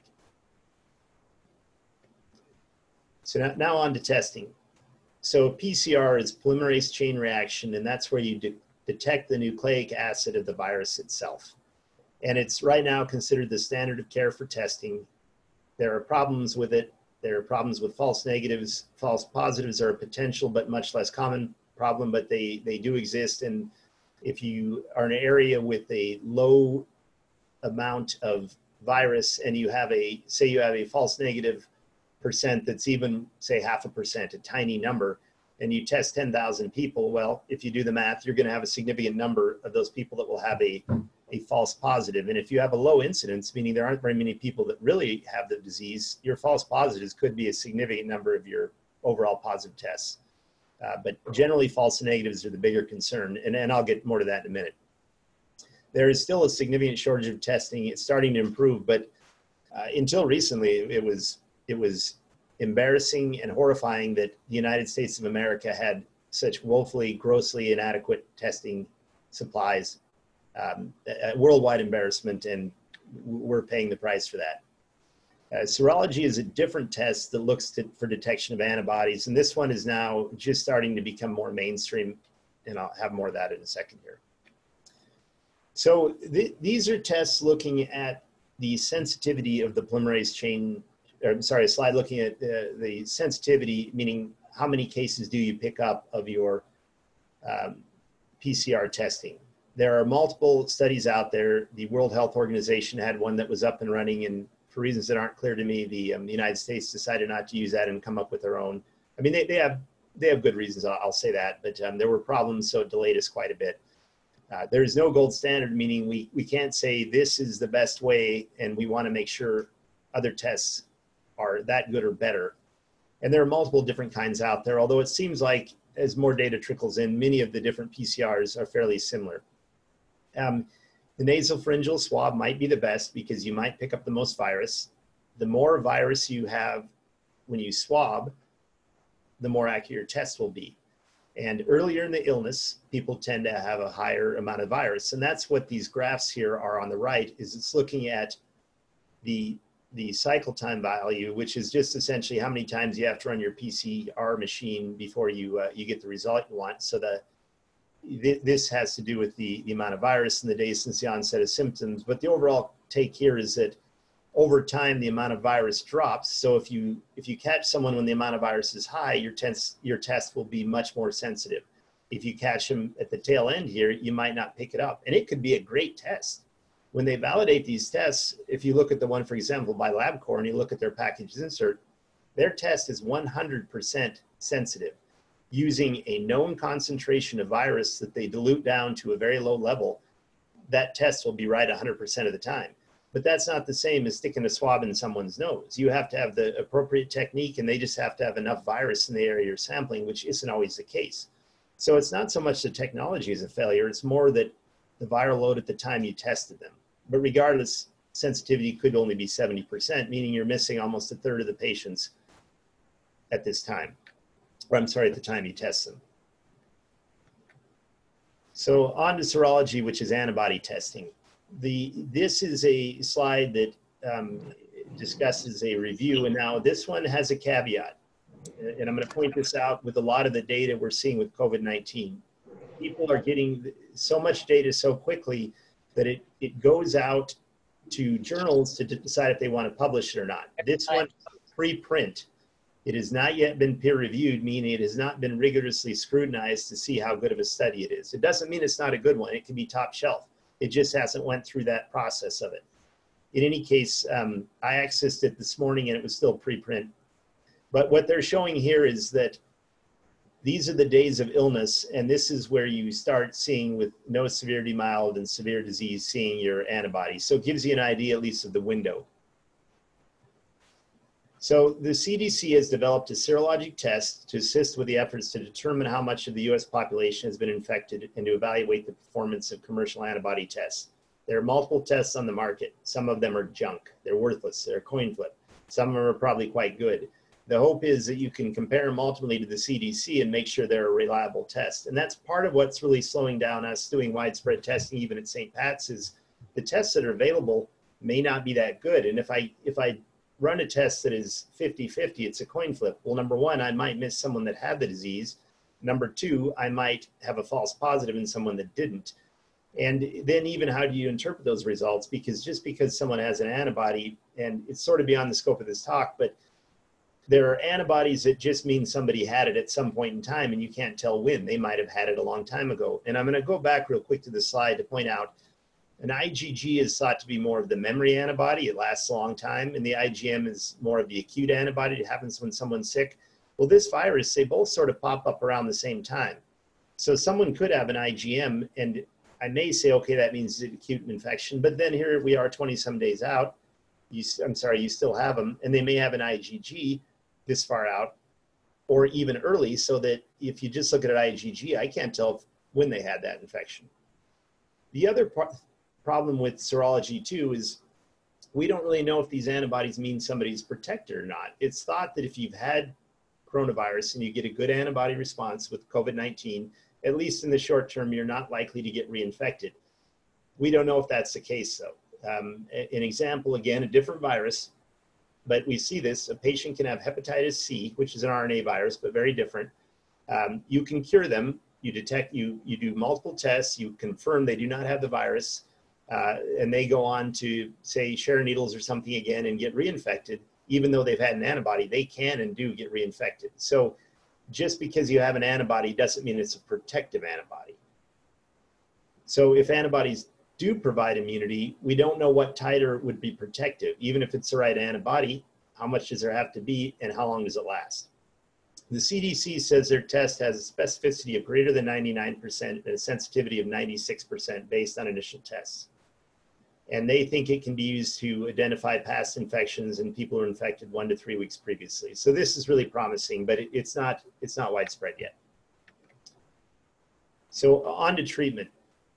So now, now on to testing. So P C R is polymerase chain reaction, and that's where you de detect the nucleic acid of the virus itself. And it's right now considered the standard of care for testing. There are problems with it. There are problems with false negatives. False positives are a potential but much less common problem, but they, they do exist. And if you are in an area with a low amount of virus and you have a, say you have a false negative percent that's even, say, half a percent, a tiny number, and you test ten thousand people, well, if you do the math, you're going to have a significant number of those people that will have a, a false positive. And if you have a low incidence, meaning there aren't very many people that really have the disease, your false positives could be a significant number of your overall positive tests. Uh, but generally, false negatives are the bigger concern, and, and I'll get more to that in a minute. There is still a significant shortage of testing. It's starting to improve, but uh, until recently, it was, it was embarrassing and horrifying that the United States of America had such woefully, grossly inadequate testing supplies, um, a worldwide embarrassment, and we're paying the price for that. Uh, serology is a different test that looks to, for detection of antibodies, and this one is now just starting to become more mainstream, and I'll have more of that in a second here. So th these are tests looking at the sensitivity of the polymerase chain, or sorry, a slide looking at the, the sensitivity, meaning how many cases do you pick up of your um, P C R testing. There are multiple studies out there. The World Health Organization had one that was up and running, and for reasons that aren't clear to me, the, um, the United States decided not to use that and come up with their own. I mean, they, they, have, they have good reasons, I'll, I'll say that, but um, there were problems, so it delayed us quite a bit. Uh, there is no gold standard, meaning we, we can't say this is the best way, and we want to make sure other tests are that good or better. And there are multiple different kinds out there, although it seems like as more data trickles in, many of the different P C Rs are fairly similar. Um, The nasopharyngeal swab might be the best because you might pick up the most virus. The more virus you have when you swab, the more accurate your test will be. And earlier in the illness, people tend to have a higher amount of virus. And that's what these graphs here are on the right, is it's looking at the, the cycle time value, which is just essentially how many times you have to run your P C R machine before you, uh, you get the result you want. So the, th this has to do with the, the amount of virus in the days since the onset of symptoms. But the overall take here is that over time, the amount of virus drops. So if you if you catch someone when the amount of virus is high, your test your test will be much more sensitive. If you catch them at the tail end here, you might not pick it up, and it could be a great test. When they validate these tests, if you look at the one, for example, by LabCorp, and you look at their package insert, their test is one hundred percent sensitive, using a known concentration of virus that they dilute down to a very low level. That test will be right one hundred percent of the time. But that's not the same as sticking a swab in someone's nose. You have to have the appropriate technique, and they just have to have enough virus in the area you're sampling, which isn't always the case. So it's not so much the technology is a failure, it's more that the viral load at the time you tested them. But regardless, sensitivity could only be seventy percent, meaning you're missing almost a third of the patients at this time. Or I'm sorry, at the time you test them. So on to serology, which is antibody testing. The, this is a slide that um, discusses a review, and now this one has a caveat. And I'm going to point this out with a lot of the data we're seeing with COVID nineteen. People are getting so much data so quickly that it, it goes out to journals to decide if they want to publish it or not. This one is preprint. It has not yet been peer reviewed, meaning it has not been rigorously scrutinized to see how good of a study it is. It doesn't mean it's not a good one. It can be top shelf. It just hasn't went through that process of it. In any case, um, I accessed it this morning and it was still preprint. But what they're showing here is that these are the days of illness, and this is where you start seeing, with no severity, mild, and severe disease, seeing your antibodies. So it gives you an idea at least of the window. So the C D C has developed a serologic test to assist with the efforts to determine how much of the U S population has been infected and to evaluate the performance of commercial antibody tests. There are multiple tests on the market. Some of them are junk. They're worthless. They're a coin flip. Some of them are probably quite good. The hope is that you can compare them ultimately to the C D C and make sure they're a reliable test. And that's part of what's really slowing down us doing widespread testing, even at Saint Pat's, is the tests that are available may not be that good. And if I, if I run a test that is fifty fifty, it's a coin flip. Well, number one, I might miss someone that had the disease. Number two, I might have a false positive in someone that didn't. And then even how do you interpret those results? Because just because someone has an antibody, and it's sort of beyond the scope of this talk, but there are antibodies that just mean somebody had it at some point in time and you can't tell when. They might have had it a long time ago. And I'm going to go back real quick to the slide to point out an I G G is thought to be more of the memory antibody. It lasts a long time. And the I G M is more of the acute antibody. It happens when someone's sick. Well, this virus, they both sort of pop up around the same time. So someone could have an I G M, and I may say, okay, that means it's acute infection. But then here we are twenty some days out. You, I'm sorry, you still have them. And they may have an I G G this far out, or even early, so that if you just look at an I G G, I can't tell when they had that infection. The other part, problem with serology too is we don't really know if these antibodies mean somebody's protected or not. It's thought that if you've had coronavirus and you get a good antibody response with COVID nineteen, at least in the short term, you're not likely to get reinfected. We don't know if that's the case though. Um, an example, again, a different virus, but we see this, a patient can have hepatitis C, which is an R N A virus, but very different. Um, you can cure them. You detect, you, you do multiple tests, you confirm they do not have the virus, uh, and they go on to, say, share needles or something again and get reinfected. Even though they've had an antibody, they can and do get reinfected. So just because you have an antibody doesn't mean it's a protective antibody. So if antibodies do provide immunity, we don't know what titer would be protective. Even if it's the right antibody, how much does there have to be and how long does it last? The C D C says their test has a specificity of greater than ninety-nine percent and a sensitivity of ninety-six percent based on initial tests. And they think it can be used to identify past infections and people who are infected one to three weeks previously. So this is really promising, but it, it's not, it's not widespread yet. So on to treatment.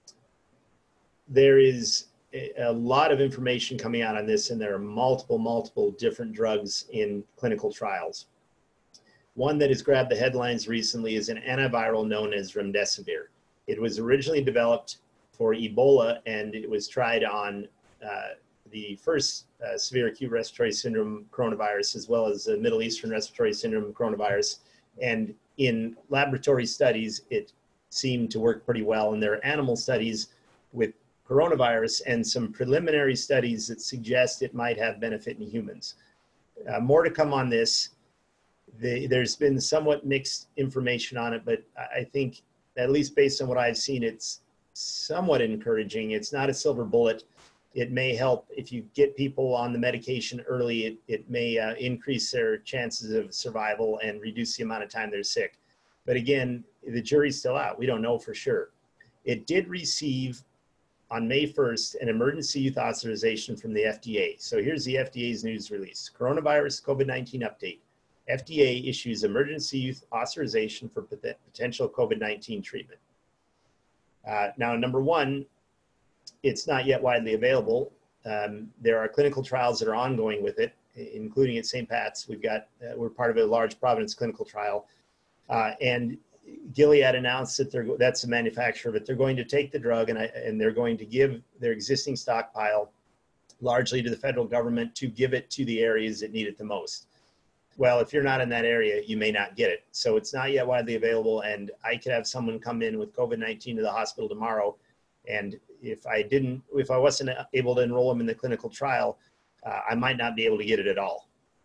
There is a lot of information coming out on this, and there are multiple, multiple different drugs in clinical trials. One that has grabbed the headlines recently is an antiviral known as remdesivir. It was originally developed for Ebola, and it was tried on uh, the first uh, severe acute respiratory syndrome coronavirus, as well as the Middle Eastern respiratory syndrome coronavirus. And in laboratory studies, it seemed to work pretty well. And there are animal studies with coronavirus and some preliminary studies that suggest it might have benefit in humans. Uh, more to come on this. The, there's been somewhat mixed information on it, but I think, at least based on what I've seen, it's somewhat encouraging. It's not a silver bullet. It may help if you get people on the medication early. It, it may uh, increase their chances of survival and reduce the amount of time they're sick. But again, the jury's still out. We don't know for sure. It did receive, on May first, an emergency use authorization from the F D A. So here's the F D A's news release. Coronavirus COVID nineteen update. F D A issues emergency use authorization for pot- potential COVID nineteen treatment. Uh, now, number one, it's not yet widely available. Um, there are clinical trials that are ongoing with it, including at Saint Pat's. We've got, uh, we're part of a large Providence clinical trial. Uh, and Gilead announced that they're, that's the manufacturer, but they're going to take the drug and, I, and they're going to give their existing stockpile largely to the federal government to give it to the areas that need it the most. Well, if you're not in that area, you may not get it. So it's not yet widely available. And I could have someone come in with COVID nineteen to the hospital tomorrow. And if I didn't, if I wasn't able to enroll them in the clinical trial, uh, I might not be able to get it at all.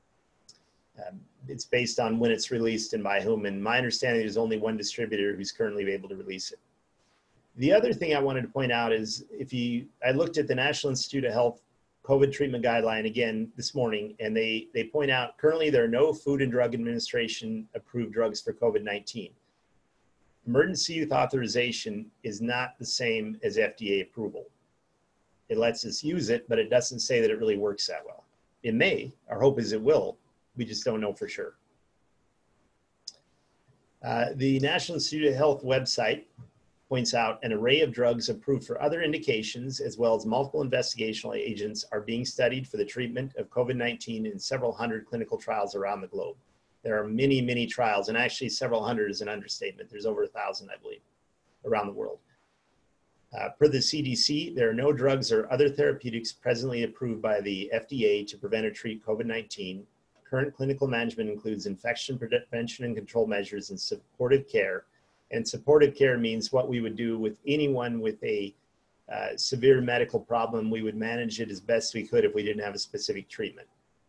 Um, it's based on when it's released and by whom. And my understanding is only one distributor who's currently able to release it. The other thing I wanted to point out is if you, I looked at the National Institute of Health COVID treatment guideline again this morning, and they, they point out currently there are no Food and Drug Administration approved drugs for COVID nineteen. Emergency use authorization is not the same as F D A approval. It lets us use it, but it doesn't say that it really works that well. It may, our hope is it will, we just don't know for sure. Uh, the National Institute of Health website points out an array of drugs approved for other indications, as well as multiple investigational agents are being studied for the treatment of COVID nineteen in several hundred clinical trials around the globe. There are many, many trials, and actually several hundred is an understatement. There's over a thousand, I believe, around the world. Uh, per the C D C, there are no drugs or other therapeutics presently approved by the F D A to prevent or treat COVID nineteen. Current clinical management includes infection prevention and control measures and supportive care. And supportive care means what we would do with anyone with a uh, severe medical problem. We would manage it as best we could if we didn't have a specific treatment.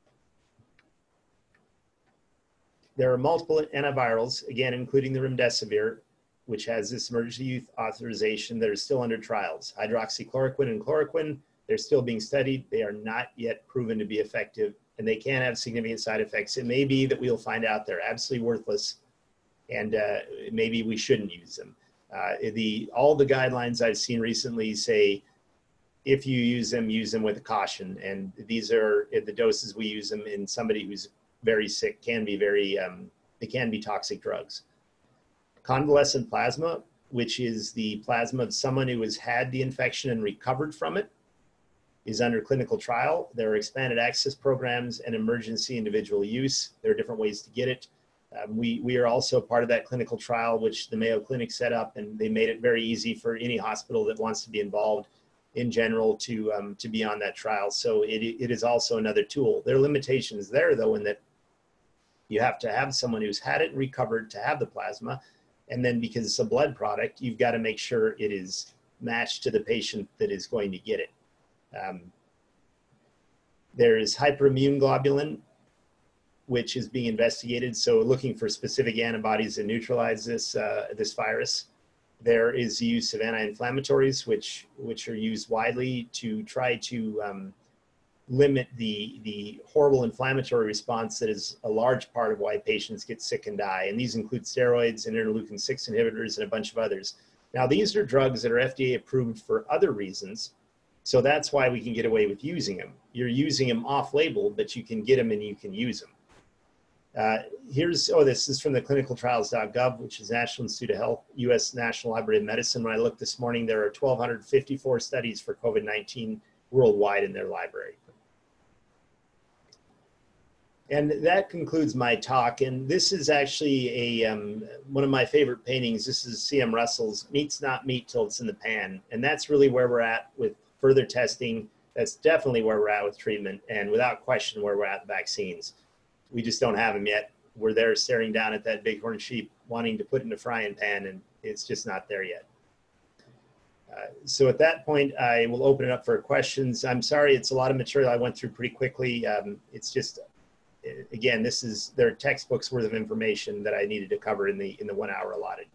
There are multiple antivirals, again, including the remdesivir, which has this emergency use authorization that are still under trials. Hydroxychloroquine and chloroquine, they're still being studied. They are not yet proven to be effective, and they can have significant side effects. It may be that we'll find out they're absolutely worthless, and uh, maybe we shouldn't use them. Uh, the, all the guidelines I've seen recently say, if you use them, use them with caution. And these are the doses we use them in somebody who's very sick, can be very, um, they can be toxic drugs. Convalescent plasma, which is the plasma of someone who has had the infection and recovered from it, is under clinical trial. There are expanded access programs and emergency individual use. There are different ways to get it. Um, we, we are also part of that clinical trial, which the Mayo Clinic set up, and they made it very easy for any hospital that wants to be involved in general to, um, to be on that trial. So it, it is also another tool. There are limitations there, though, in that you have to have someone who's had it and recovered to have the plasma. And then because it's a blood product, you've got to make sure it is matched to the patient that is going to get it. Um, there is hyperimmune globulin, which is being investigated. So looking for specific antibodies that neutralize this, uh, this virus. There is the use of anti-inflammatories, which, which are used widely to try to um, limit the, the horrible inflammatory response that is a large part of why patients get sick and die. And these include steroids and interleukin six inhibitors and a bunch of others. Now, these are drugs that are F D A approved for other reasons. So that's why we can get away with using them. You're using them off-label, but you can get them and you can use them. Uh, here's, oh, this is from the clinical trials dot gov, which is National Institute of Health, U S National Library of Medicine. When I looked this morning, there are one thousand two hundred fifty-four studies for COVID nineteen worldwide in their library. And that concludes my talk. And this is actually a um, one of my favorite paintings. This is C M Russell's "Meat's Not Meat Till It's in the Pan." And that's really where we're at with further testing. That's definitely where we're at with treatment, and without question where we're at with vaccines. We just don't have them yet. We're there staring down at that bighorn sheep wanting to put in a frying pan, and it's just not there yet. Uh, so at that point, I will open it up for questions. I'm sorry, it's a lot of material I went through pretty quickly. Um, it's just, again, this is, there are textbooks worth of information that I needed to cover in the in the one hour allotted.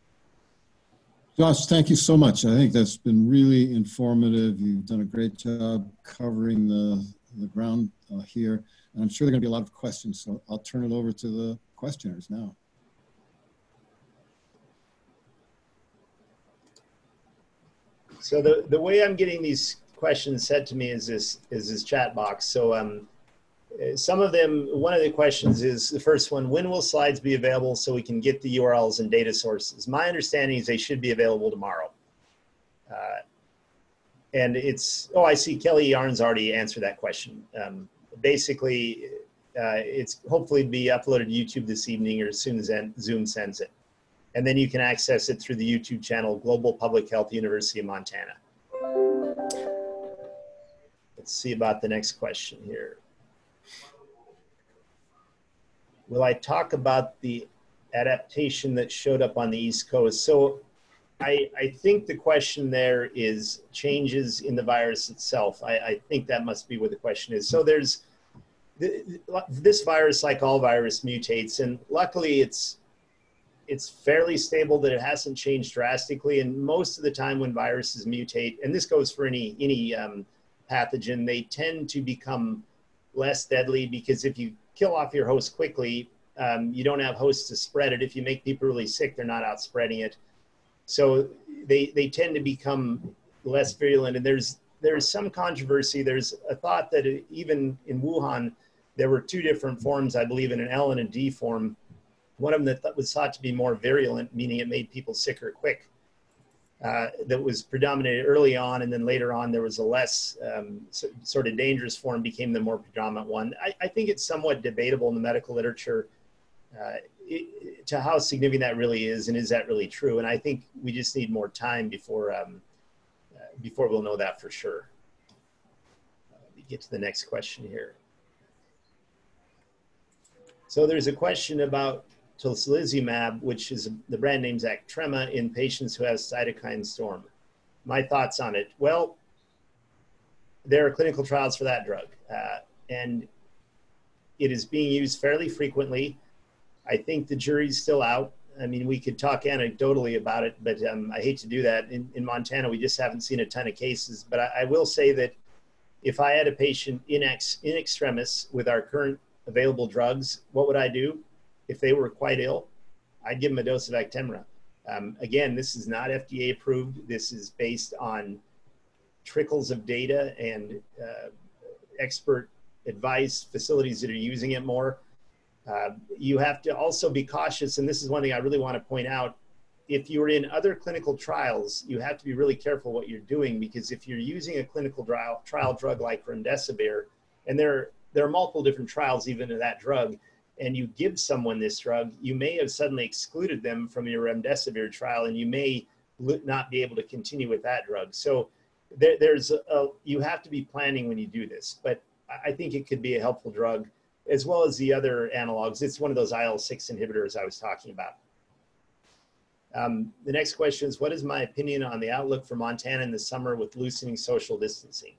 Josh, thank you so much. I think that's been really informative. You've done a great job covering the, the ground uh, here. And I'm sure there are going to be a lot of questions, so I'll turn it over to the questioners now. So the, the way I'm getting these questions said to me is this, is this chat box. So um, some of them, one of the questions is, the first one, when will slides be available so we can get the U R Ls and data sources? My understanding is they should be available tomorrow. Uh, and it's, oh, I see Kelly Yarn's already answered that question. Um, basically, uh, it's hopefully be uploaded to YouTube this evening or as soon as Zoom sends it. And then you can access it through the YouTube channel, Global Public Health University of Montana. Let's see about the next question here. Will I talk about the adaptation that showed up on the East Coast? So I, I think the question there is changes in the virus itself. I, I think that must be what the question is. So there's, this virus, like all virus, mutates, and luckily it's, it's fairly stable that it hasn't changed drastically. And most of the time when viruses mutate, and this goes for any, any um, pathogen, they tend to become less deadly because if you kill off your host quickly, um, you don't have hosts to spread it. If you make people really sick, they're not out spreading it. So they, they tend to become less virulent. And there's, there's some controversy. There's a thought that even in Wuhan, there were two different forms, I believe, in an L and a D form. One of them that was thought to be more virulent, meaning it made people sicker quick, uh, that was predominated early on, and then later on there was a less um, so, sort of dangerous form became the more predominant one. I, I think it's somewhat debatable in the medical literature uh, it, to how significant that really is, and is that really true? And I think we just need more time before, um, uh, before we'll know that for sure. Uh, let me get to the next question here. So there's a question about tocilizumab, which is the brand name's Actrema, in patients who have cytokine storm. My thoughts on it. Well, there are clinical trials for that drug, uh, and it is being used fairly frequently. I think the jury's still out. I mean, we could talk anecdotally about it, but um, I hate to do that. In, in Montana, we just haven't seen a ton of cases. But I, I will say that if I had a patient in, ex, in extremis with our current available drugs, what would I do? If they were quite ill, I'd give them a dose of Actemra. Um, again, this is not F D A approved. This is based on trickles of data and uh, expert advice, facilities that are using it more. Uh, you have to also be cautious, and this is one thing I really want to point out. If you're in other clinical trials, you have to be really careful what you're doing, because if you're using a clinical trial, trial drug like remdesivir, and there, there are multiple different trials even of that drug, and you give someone this drug, you may have suddenly excluded them from your remdesivir trial, and you may not be able to continue with that drug. So there, there's a, a, you have to be planning when you do this, but I think it could be a helpful drug, as well as the other analogs. It's one of those I L six inhibitors I was talking about. Um, the next question is, what is my opinion on the outlook for Montana in the summer with loosening social distancing?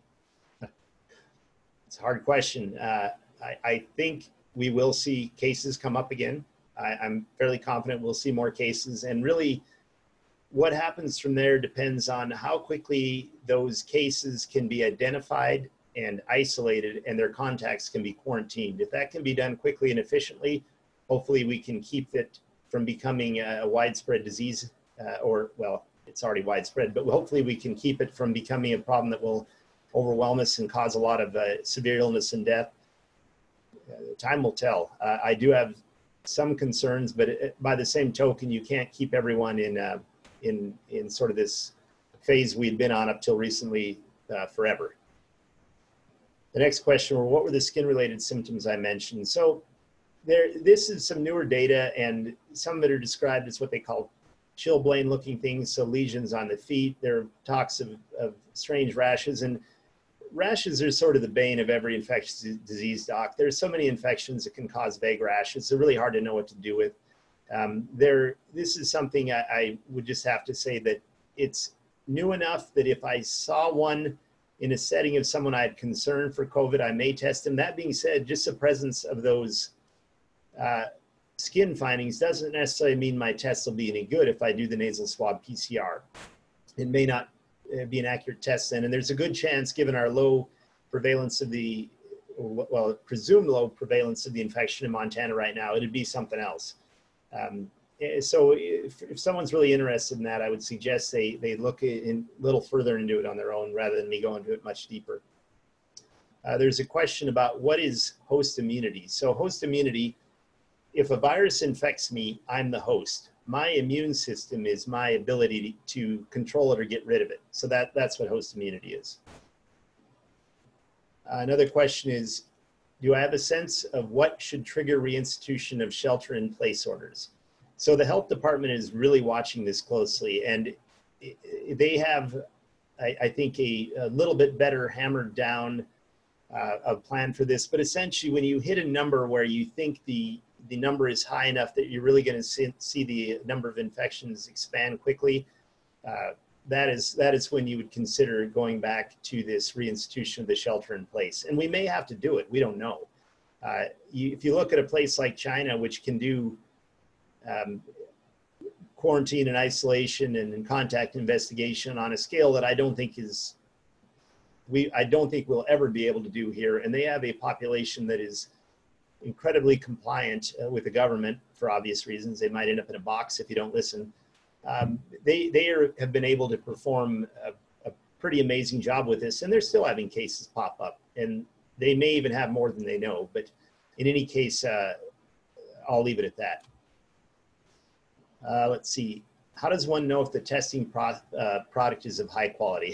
It's a hard question. Uh, I, I think we will see cases come up again. I, I'm fairly confident we'll see more cases. And really, what happens from there depends on how quickly those cases can be identified and isolated and their contacts can be quarantined. If that can be done quickly and efficiently, hopefully we can keep it from becoming a widespread disease, uh, or, well, it's already widespread, but hopefully we can keep it from becoming a problem that will overwhelm us and cause a lot of uh, severe illness and death. Uh, time will tell. Uh, I do have some concerns, but it, by the same token, you can't keep everyone in, uh, in, in sort of this phase we'd been on up till recently uh, forever. The next question were, what were the skin-related symptoms I mentioned? So there, this is some newer data, and some of it are described as what they call chilblain-looking things, so lesions on the feet. There are talks of, of strange rashes, and rashes are sort of the bane of every infectious disease doc. There's so many infections that can cause vague rashes. They're really hard to know what to do with. Um, there, this is something I, I would just have to say that it's new enough that if I saw one in a setting of someone I had concern for COVID, I may test them. That being said, just the presence of those uh, skin findings doesn't necessarily mean my test will be any good if I do the nasal swab P C R. It may not be an accurate test then, and there's a good chance, given our low prevalence of the, well, presumed low prevalence of the infection in Montana right now, it'd be something else. Um, so if, if someone's really interested in that, I would suggest they, they look in a little further into it on their own rather than me go into it much deeper. Uh, there's a question about what is host immunity. So host immunity, if a virus infects me, I'm the host. My immune system is my ability to control it or get rid of it. So that, that's what host immunity is. Uh, another question is, do I have a sense of what should trigger reinstitution of shelter-in-place orders? So the health department is really watching this closely, and they have, I, I think, a, a little bit better hammered down uh, a plan for this. But essentially, when you hit a number where you think the, the number is high enough that you're really going to see, see the number of infections expand quickly, uh, that is, that is when you would consider going back to this reinstitution of the shelter-in-place. And we may have to do it. We don't know. Uh, you, if you look at a place like China, which can do Um, quarantine and isolation and, and contact investigation on a scale that I don't think is, we, I don't think we'll ever be able to do here. And they have a population that is incredibly compliant uh, with the government for obvious reasons. They might end up in a box if you don't listen. Um, they they are, have been able to perform a, a pretty amazing job with this, and they're still having cases pop up. And they may even have more than they know, but in any case, uh, I'll leave it at that. Uh, let's see. How does one know if the testing pro uh, product is of high quality?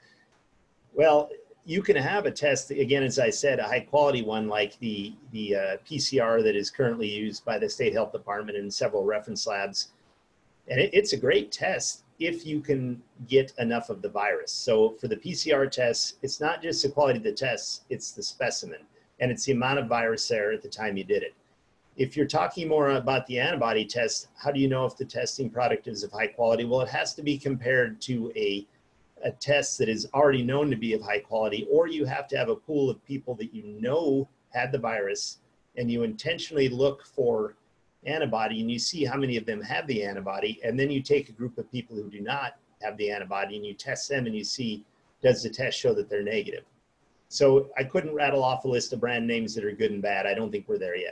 Well, you can have a test, again, as I said, a high quality one like the, the uh, P C R that is currently used by the state health department and several reference labs. And it, it's a great test if you can get enough of the virus. So for the P C R tests, it's not just the quality of the tests, it's the specimen. And it's the amount of virus there at the time you did it. If you're talking more about the antibody test, how do you know if the testing product is of high quality? Well, it has to be compared to a, a test that is already known to be of high quality, or you have to have a pool of people that you know had the virus, and you intentionally look for antibody, and you see how many of them have the antibody, and then you take a group of people who do not have the antibody, and you test them, and you see, does the test show that they're negative? So I couldn't rattle off a list of brand names that are good and bad. I don't think we're there yet.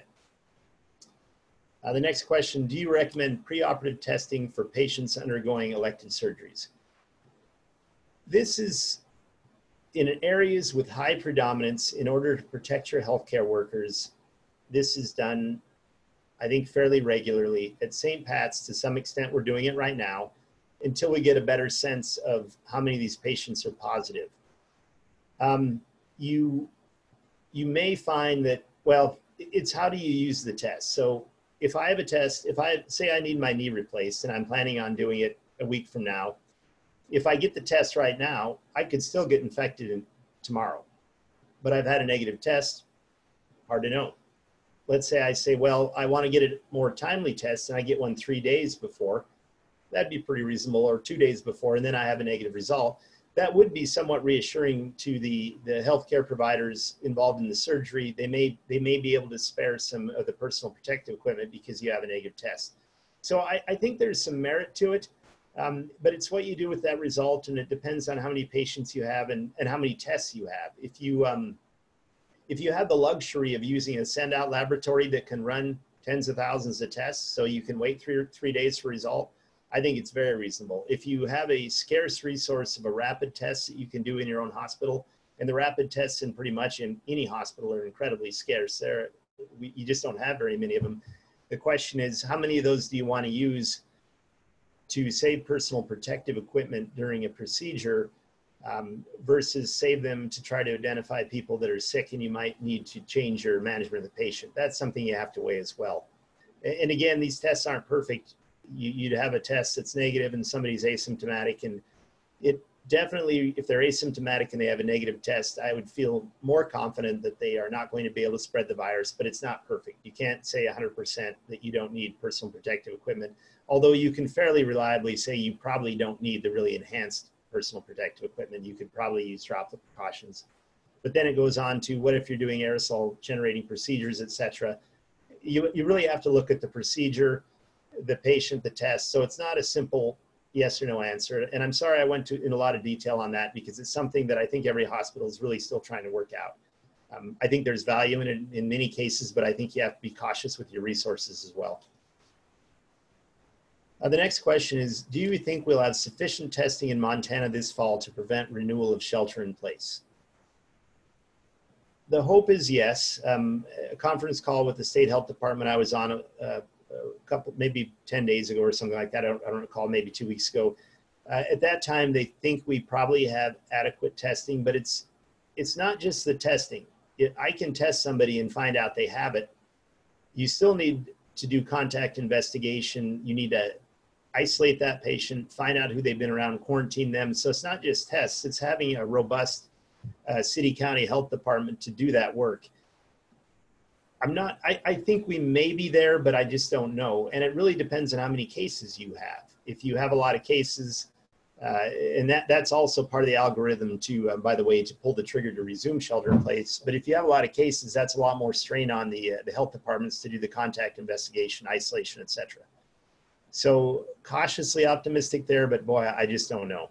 Uh, the next question, do you recommend preoperative testing for patients undergoing elective surgeries? This is in areas with high predominance. In order to protect your healthcare workers, this is done, I think, fairly regularly. At Saint Pat's, to some extent, we're doing it right now until we get a better sense of how many of these patients are positive. Um, you, you may find that, well, it's how do you use the test? So if I have a test, if I say I need my knee replaced and I'm planning on doing it a week from now, if I get the test right now, I could still get infected in, tomorrow. But I've had a negative test, hard to know. Let's say I say, well, I want to get a more timely test and I get one three days before. That'd be pretty reasonable, or two days before, and then I have a negative result. That would be somewhat reassuring to the, the healthcare providers involved in the surgery. They may, they may be able to spare some of the personal protective equipment because you have a negative test. So I, I think there's some merit to it, um, but it's what you do with that result, and it depends on how many patients you have and, and how many tests you have. If you, um, if you have the luxury of using a send-out laboratory that can run tens of thousands of tests so you can wait three, three days for a result, I think it's very reasonable. If you have a scarce resource of a rapid test that you can do in your own hospital, and the rapid tests in pretty much in any hospital are incredibly scarce, there, we, you just don't have very many of them. The question is, how many of those do you want to use to save personal protective equipment during a procedure um, versus save them to try to identify people that are sick and you might need to change your management of the patient. That's something you have to weigh as well. And again, these tests aren't perfect. You, you'd have a test that's negative and somebody's asymptomatic, and it definitely, if they're asymptomatic and they have a negative test, I would feel more confident that they are not going to be able to spread the virus, but it's not perfect. You can't say one hundred percent that you don't need personal protective equipment, although you can fairly reliably say you probably don't need the really enhanced personal protective equipment. You could probably use droplet precautions. But then it goes on to, what if you're doing aerosol generating procedures, et cetera. You, you really have to look at the procedure, the patient, the test. So it's not a simple yes or no answer. And I'm sorry I went to in a lot of detail on that, because it's something that I think every hospital is really still trying to work out. Um, I think there's value in it in many cases, but I think you have to be cautious with your resources as well. Uh, the next question is, do you think we'll have sufficient testing in Montana this fall to prevent renewal of shelter in place? The hope is yes. Um, a conference call with the state health department I was on a, a, a couple, maybe ten days ago or something like that. I don't, I don't recall, maybe two weeks ago. Uh, at that time, they think we probably have adequate testing, but it's, it's not just the testing. It, I can test somebody and find out they have it. You still need to do contact investigation. You need to isolate that patient, find out who they've been around, quarantine them. So it's not just tests, it's having a robust uh, city county health department to do that work. I'm not, I, I think we may be there, but I just don't know. And it really depends on how many cases you have. If you have a lot of cases, uh, and that, that's also part of the algorithm to, uh, by the way, to pull the trigger to resume shelter in place. But if you have a lot of cases, that's a lot more strain on the, uh, the health departments to do the contact investigation, isolation, et cetera. So cautiously optimistic there, but boy, I just don't know.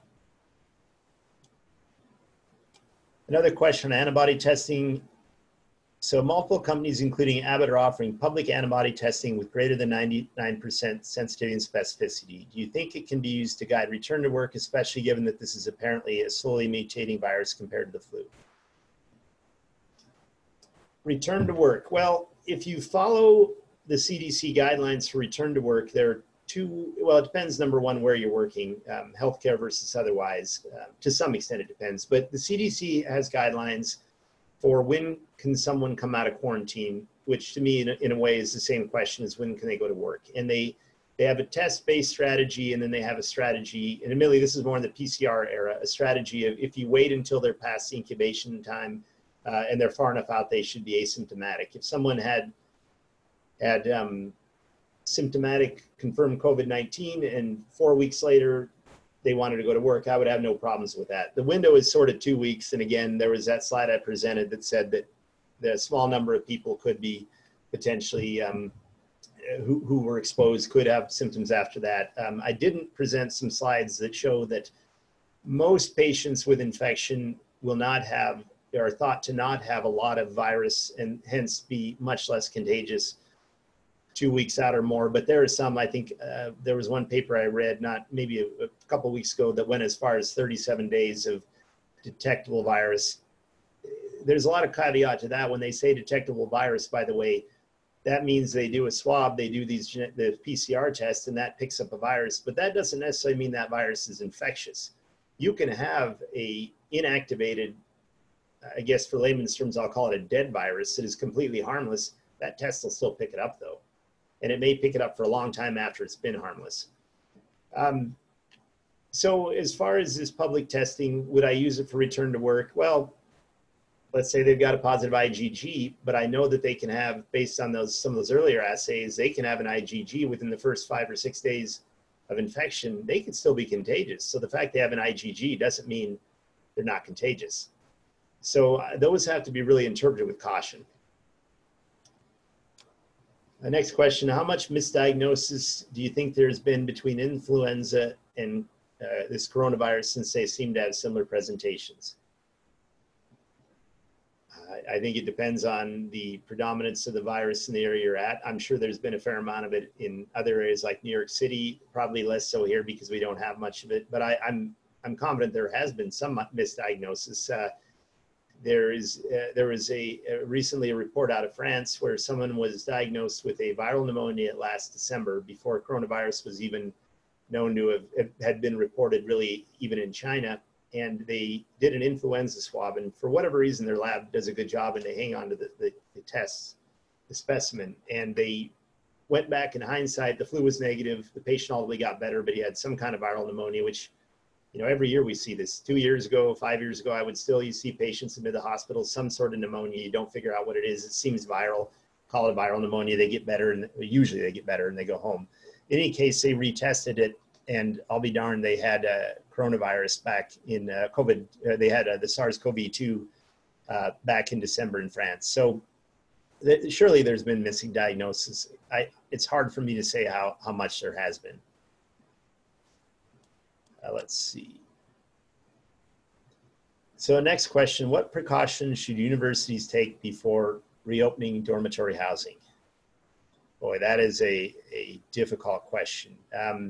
Another question on antibody testing. So multiple companies, including Abbott, are offering public antibody testing with greater than ninety-nine percent sensitivity and specificity. Do you think it can be used to guide return to work, especially given that this is apparently a slowly mutating virus compared to the flu? Return to work. Well, if you follow the C D C guidelines for return to work, there are two, well, it depends, number one, where you're working, um, healthcare versus otherwise. Uh, to some extent it depends, but the C D C has guidelines for when can someone come out of quarantine, which to me in a, in a way is the same question as when can they go to work. And they, they have a test-based strategy, and then they have a strategy, and admittedly this is more in the P C R era, a strategy of if you wait until they're past the incubation time uh, and they're far enough out, they should be asymptomatic. If someone had, had um, symptomatic confirmed COVID nineteen and four weeks later they wanted to go to work, I would have no problems with that. The window is sort of two weeks. And again, there was that slide I presented that said that the small number of people could be potentially, um, who, who were exposed could have symptoms after that. Um, I didn't present some slides that show that most patients with infection will not have, are thought to not have a lot of virus and hence be much less contagious two weeks out or more. But there are some, I think uh, there was one paper I read, not maybe a, a couple of weeks ago, that went as far as thirty-seven days of detectable virus. There's a lot of caveat to that. When they say detectable virus, by the way, that means they do a swab, they do these the P C R tests, and that picks up a virus. But that doesn't necessarily mean that virus is infectious. You can have a inactivated, I guess for layman's terms, I'll call it a dead virus that is completely harmless. That test will still pick it up though. And it may pick it up for a long time after it's been harmless. Um, so as far as this public testing, would I use it for return to work? Well, let's say they've got a positive I G G, but I know that they can have, based on those some of those earlier assays, they can have an I G G within the first five or six days of infection. They can still be contagious. So the fact they have an I G G doesn't mean they're not contagious. So uh, those have to be really interpreted with caution. The next question, how much misdiagnosis do you think there's been between influenza and uh, this coronavirus, since they seem to have similar presentations? Uh, I think it depends on the predominance of the virus in the area you're at. I'm sure there's been a fair amount of it in other areas like New York City, probably less so here because we don't have much of it, but I, I'm, I'm confident there has been some misdiagnosis. Uh, There is uh, there was a uh, recently a report out of France where someone was diagnosed with a viral pneumonia last December, before coronavirus was even known to have had been reported really even in China. and they did an influenza swab, and for whatever reason, their lab does a good job and they hang on to the, the, the tests, the specimen, and they went back in hindsight, the flu was negative, the patient ultimately got better, but he had some kind of viral pneumonia, which, you know, every year we see this. Two years ago, five years ago, I would still, you see patients admit to the hospital, some sort of pneumonia, you don't figure out what it is, it seems viral, call it viral pneumonia, they get better, and usually they get better and they go home. In any case, they retested it, and I'll be darned, they had uh, coronavirus back in uh, COVID, uh, they had uh, the SARS CoV two uh, back in December in France. So th surely there's been missing diagnosis. I, it's hard for me to say how, how much there has been. Uh, let's see. So next question, what precautions should universities take before reopening dormitory housing? Boy, that is a, a difficult question. Um,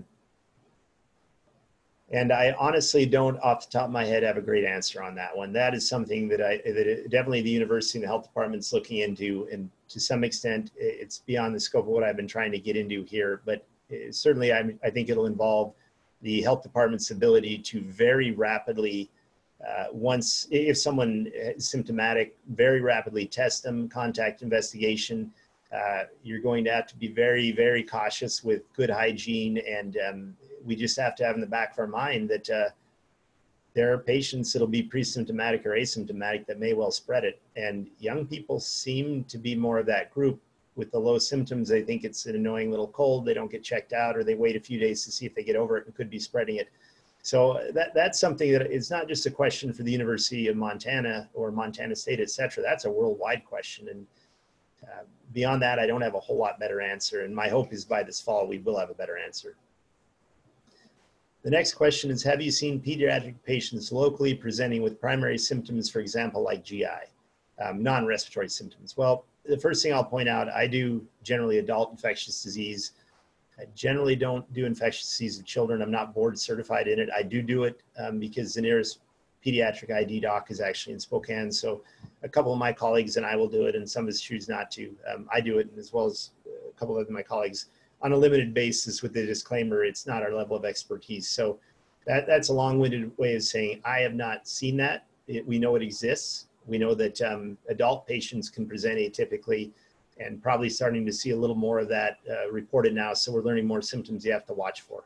and I honestly don't, off the top of my head, have a great answer on that one. That is something that I, that it, definitely the university and the health department's looking into, and to some extent, it's beyond the scope of what I've been trying to get into here, but certainly I, I think it'll involve the health department's ability to very rapidly, uh, once, if someone is symptomatic, very rapidly test them, contact investigation. Uh, you're going to have to be very, very cautious with good hygiene, and um, we just have to have in the back of our mind that uh, there are patients that'll be pre-symptomatic or asymptomatic that may well spread it. And young people seem to be more of that group. With the low symptoms, they think it's an annoying little cold, they don't get checked out, or they wait a few days to see if they get over it and could be spreading it. So that, that's something that it's not just a question for the University of Montana or Montana State, et cetera. That's a worldwide question. And uh, beyond that, I don't have a whole lot better answer. And my hope is by this fall, we will have a better answer. The next question is, have you seen pediatric patients locally presenting with primary symptoms, for example, like G I, um, non-respiratory symptoms? Well, the first thing I'll point out, I do generally adult infectious disease. I generally don't do infectious disease of children. I'm not board certified in it. I do do it um, because the nearest pediatric I D doc is actually in Spokane. So a couple of my colleagues and I will do it, and some of us choose not to. Um, I do it, as well as a couple of my colleagues, on a limited basis with the disclaimer, it's not our level of expertise. So that, that's a long-winded way of saying I have not seen that. It, we know it exists. We know that um, adult patients can present atypically, and probably starting to see a little more of that uh, reported now. So we're learning more symptoms you have to watch for.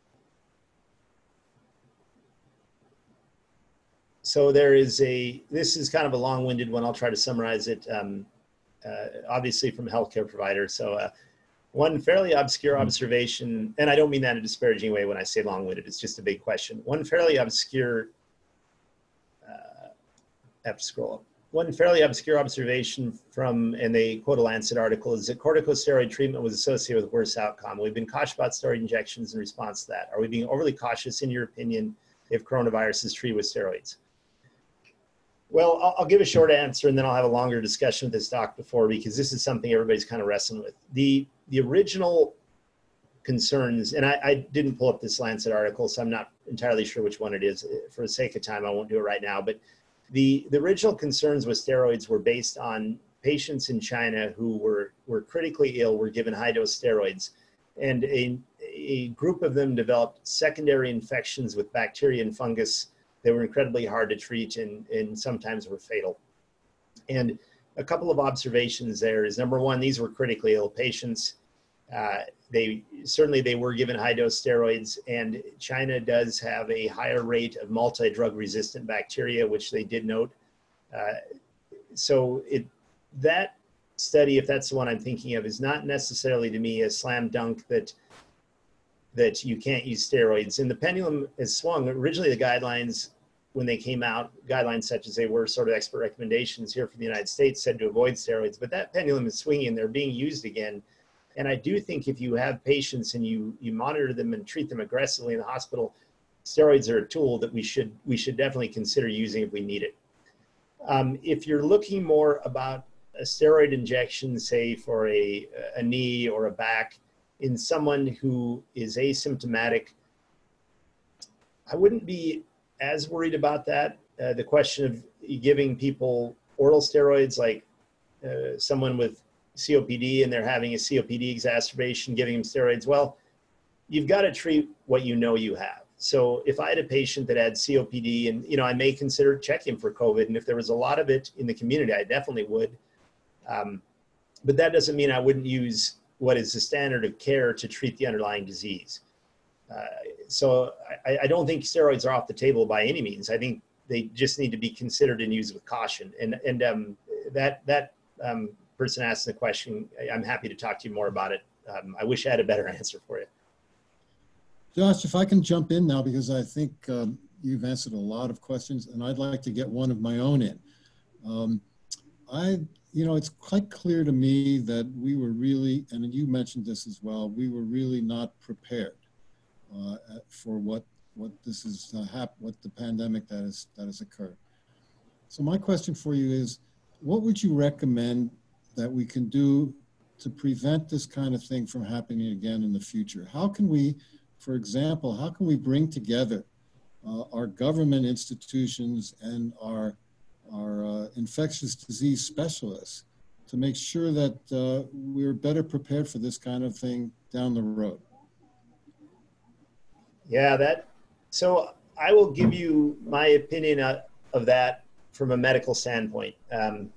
So there is a, this is kind of a long-winded one. I'll try to summarize it, um, uh, obviously from a healthcare provider. So uh, one fairly obscure observation, and I don't mean that in a disparaging way when I say long-winded, it's just a big question. One fairly obscure, uh, I have to scroll up. One fairly obscure observation from, and they quote a Lancet article, is that corticosteroid treatment was associated with worse outcome. We've been cautious about steroid injections in response to that. Are we being overly cautious, in your opinion, if coronavirus is treated with steroids? Well, I'll, I'll give a short answer, and then I'll have a longer discussion with this doc before, because this is something everybody's kind of wrestling with. The, the original concerns, and I, I didn't pull up this Lancet article, so I'm not entirely sure which one it is. For the sake of time, I won't do it right now. But the, the original concerns with steroids were based on patients in China who were, were critically ill, were given high-dose steroids. And a, a group of them developed secondary infections with bacteria and fungus that were incredibly hard to treat, and, and sometimes were fatal. And a couple of observations there is, number one, these were critically ill patients. Uh, they certainly they were given high-dose steroids, and China does have a higher rate of multi-drug resistant bacteria, which they did note. Uh, so it, that study, if that's the one I'm thinking of, is not necessarily to me a slam dunk that that you can't use steroids. And the pendulum has swung. Originally, the guidelines, when they came out, guidelines such as they were sort of expert recommendations here for the United States, said to avoid steroids, but that pendulum is swinging. They're being used again. And I do think if you have patients and you, you monitor them and treat them aggressively in the hospital, steroids are a tool that we should, we should definitely consider using if we need it. Um, if you're looking more about a steroid injection, say for a, a knee or a back, in someone who is asymptomatic, I wouldn't be as worried about that. Uh, the question of giving people oral steroids, like uh, someone with C O P D and they're having a C O P D exacerbation, giving them steroids, well, you've got to treat what you know you have. So if I had a patient that had C O P D, and you know, I may consider checking for COVID, and if there was a lot of it in the community, I definitely would. Um, but that doesn't mean I wouldn't use what is the standard of care to treat the underlying disease. Uh, so I, I don't think steroids are off the table by any means. I think they just need to be considered and used with caution. And and um, that that um, person asking the question, I'm happy to talk to you more about it. Um, I wish I had a better answer for you. Josh, if I can jump in now, because I think um, you've answered a lot of questions, and I'd like to get one of my own in. Um, I, you know, it's quite clear to me that we were really, and you mentioned this as well, we were really not prepared uh, for what what this is uh, hap what the pandemic that is that has occurred. So my question for you is, what would you recommend that we can do to prevent this kind of thing from happening again in the future? How can we, for example, how can we bring together uh, our government institutions and our, our uh, infectious disease specialists to make sure that uh, we're better prepared for this kind of thing down the road? Yeah, that, so I will give you my opinion uh, of that from a medical standpoint. Um,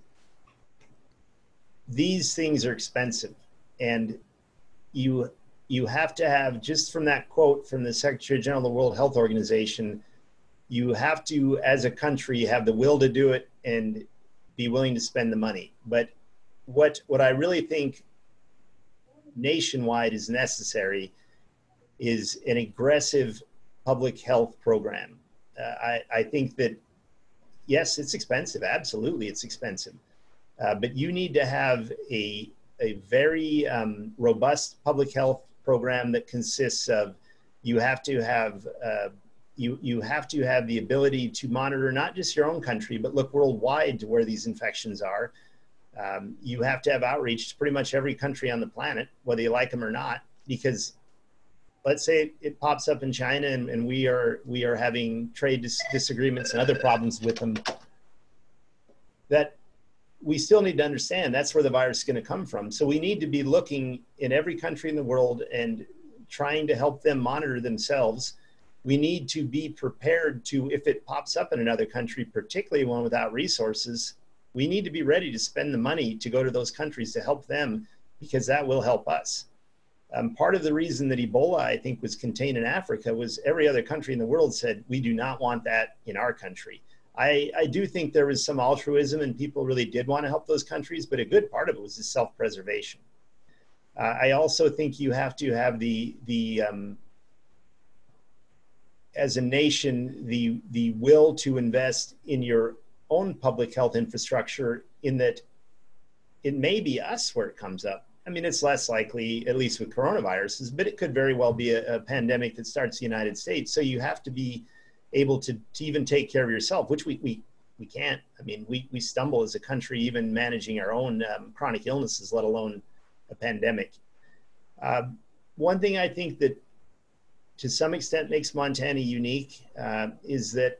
these things are expensive, and you you have to have, just from that quote from the Secretary General of the World Health Organization, you have to, as a country, have the will to do it and be willing to spend the money. But what what I really think nationwide is necessary is an aggressive public health program. Uh, I, I think that, yes, it's expensive. Absolutely, it's expensive. Uh, but you need to have a, a very um, robust public health program that consists of, you have to have, uh, you, you have to have the ability to monitor not just your own country, but look worldwide to where these infections are. Um, you have to have outreach to pretty much every country on the planet, whether you like them or not, because let's say it, it pops up in China, and, and we are we are having trade dis disagreements and other problems with them, that we still need to understand that's where the virus is going to come from. So we need to be looking in every country in the world and trying to help them monitor themselves. We need to be prepared to, if it pops up in another country, particularly one without resources, we need to be ready to spend the money to go to those countries to help them, because that will help us. Um, part of the reason that Ebola, I think, was contained in Africa was every other country in the world said, we do not want that in our country. I, I do think there was some altruism and people really did want to help those countries, but a good part of it was the self-preservation. Uh, I also think you have to have the, the um, as a nation, the, the will to invest in your own public health infrastructure, in that it may be us where it comes up. I mean, it's less likely, at least with coronaviruses, but it could very well be a, a pandemic that starts in the United States. So you have to be able to, to even take care of yourself, which we, we, we can't. I mean, we, we stumble as a country, even managing our own um, chronic illnesses, let alone a pandemic. Uh, one thing I think that to some extent makes Montana unique uh, is that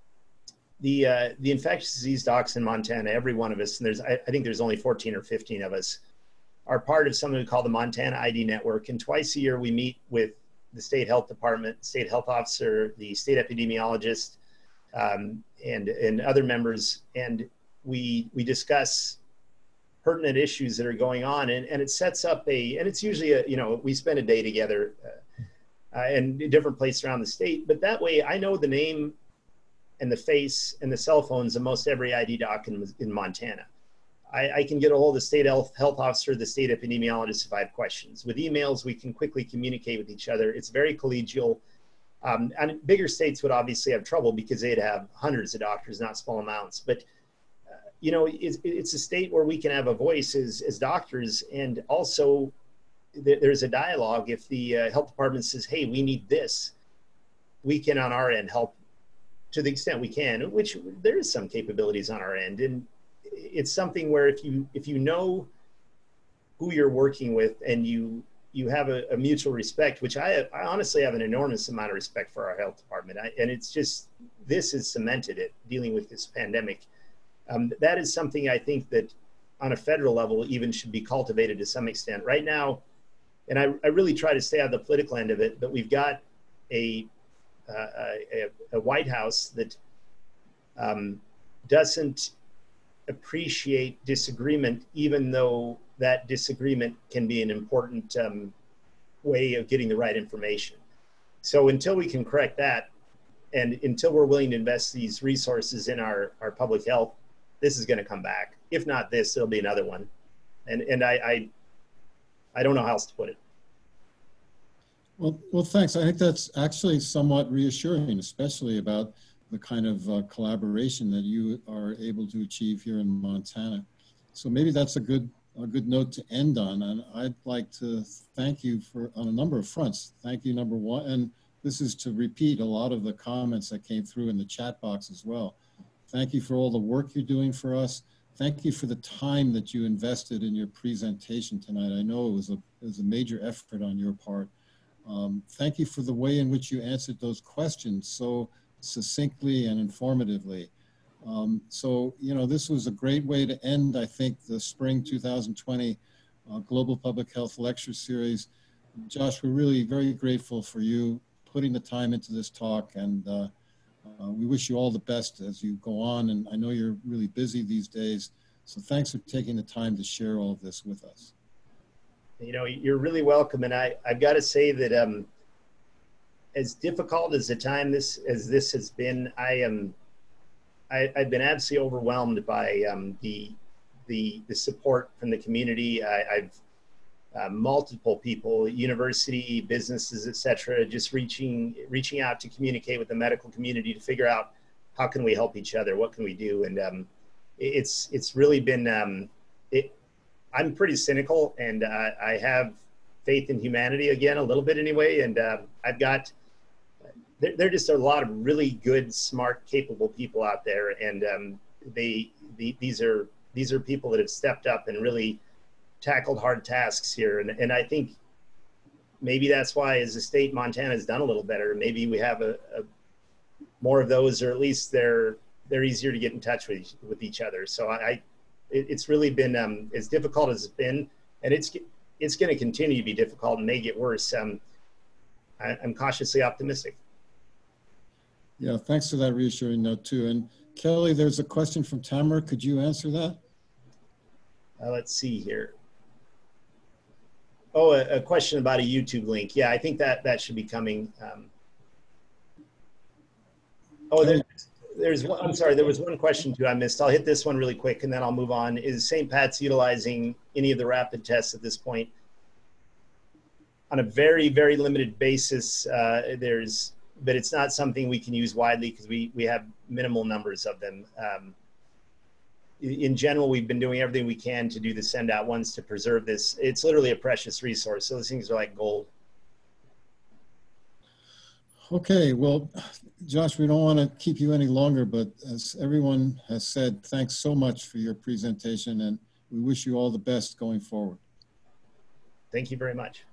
the, uh, the infectious disease docs in Montana, every one of us, and there's, I, I think there's only fourteen or fifteen of us, are part of something we call the Montana I D Network. And twice a year we meet with the state health department, state health officer, the state epidemiologist, um, and, and other members. And we, we discuss pertinent issues that are going on. And, and it sets up a, and it's usually a, you know, we spend a day together uh, uh, in different places around the state. But that way I know the name and the face and the cell phones of most every I D doc in, in Montana. I, I can get a hold of the state health, health officer, the state epidemiologist if I have questions. With emails, we can quickly communicate with each other. It's very collegial. Um, and bigger states would obviously have trouble because they'd have hundreds of doctors, not small amounts. But, uh, you know, it's, it's a state where we can have a voice as, as doctors. And also th there's a dialogue. If the uh, health department says, hey, we need this, we can on our end help to the extent we can, which there is some capabilities on our end. And it's something where if you if you know who you're working with and you you have a, a mutual respect, which I, I honestly have an enormous amount of respect for our health department. I, and it's just, this has cemented it, dealing with this pandemic. Um, that is something I think that on a federal level even should be cultivated to some extent. Right now, and I, I really try to stay out of the political end of it, but we've got a a, a White House that um, doesn't appreciate disagreement, even though that disagreement can be an important um, way of getting the right information. So until we can correct that, and until we're willing to invest these resources in our, our public health, this is going to come back. If not this, there'll be another one. And, and I, I, I don't know how else to put it. Well, well, thanks. I think that's actually somewhat reassuring, especially about the kind of uh, collaboration that you are able to achieve here in Montana. So maybe that's a good a good note to end on. And I'd like to thank you for on a number of fronts. Thank you, number one. And this is to repeat a lot of the comments that came through in the chat box as well. Thank you for all the work you're doing for us. Thank you for the time that you invested in your presentation tonight. I know it was a, it was a major effort on your part. Um, thank you for the way in which you answered those questions so succinctly and informatively. Um, so, you know, this was a great way to end, I think, the spring two thousand twenty uh, Global Public Health Lecture Series. Josh, we're really very grateful for you putting the time into this talk, and uh, uh, we wish you all the best as you go on. And I know you're really busy these days, so thanks for taking the time to share all of this with us. You know, you're really welcome. And I, I've got to say that um, as difficult as the time this as this has been, I am I, I've been absolutely overwhelmed by um, the the the support from the community. I, I've uh, multiple people, university, businesses, et cetera, just reaching reaching out to communicate with the medical community to figure out how can we help each other, what can we do, and um, it's it's really been. Um, it, I'm pretty cynical, and uh, I have faith in humanity again, a little bit anyway. And uh, I've got. There, there just are a lot of really good, smart, capable people out there, and um, they, the, these are these are people that have stepped up and really tackled hard tasks here. And, and I think maybe that's why, as a state, Montana has done a little better. Maybe we have a, a more of those, or at least they're they're easier to get in touch with with each other. So I, it, it's really been um, as difficult as it's been, and it's it's going to continue to be difficult and may get worse. Um, I, I'm cautiously optimistic. Yeah, thanks for that reassuring note too. And Kelly, there's a question from Tamara. Could you answer that? Uh, let's see here. Oh, a, a question about a YouTube link. Yeah, I think that that should be coming. Um, oh, there, there's one, I'm sorry, there was one question too I missed. I'll hit this one really quick and then I'll move on. Is Saint Pat's utilizing any of the rapid tests at this point? On a very, very limited basis, uh, there's but it's not something we can use widely because we, we have minimal numbers of them. Um, in general, we've been doing everything we can to do the send out ones to preserve this. It's literally a precious resource. So those things are like gold. Okay, well, Josh, we don't want to keep you any longer, but as everyone has said, thanks so much for your presentation, and we wish you all the best going forward. Thank you very much.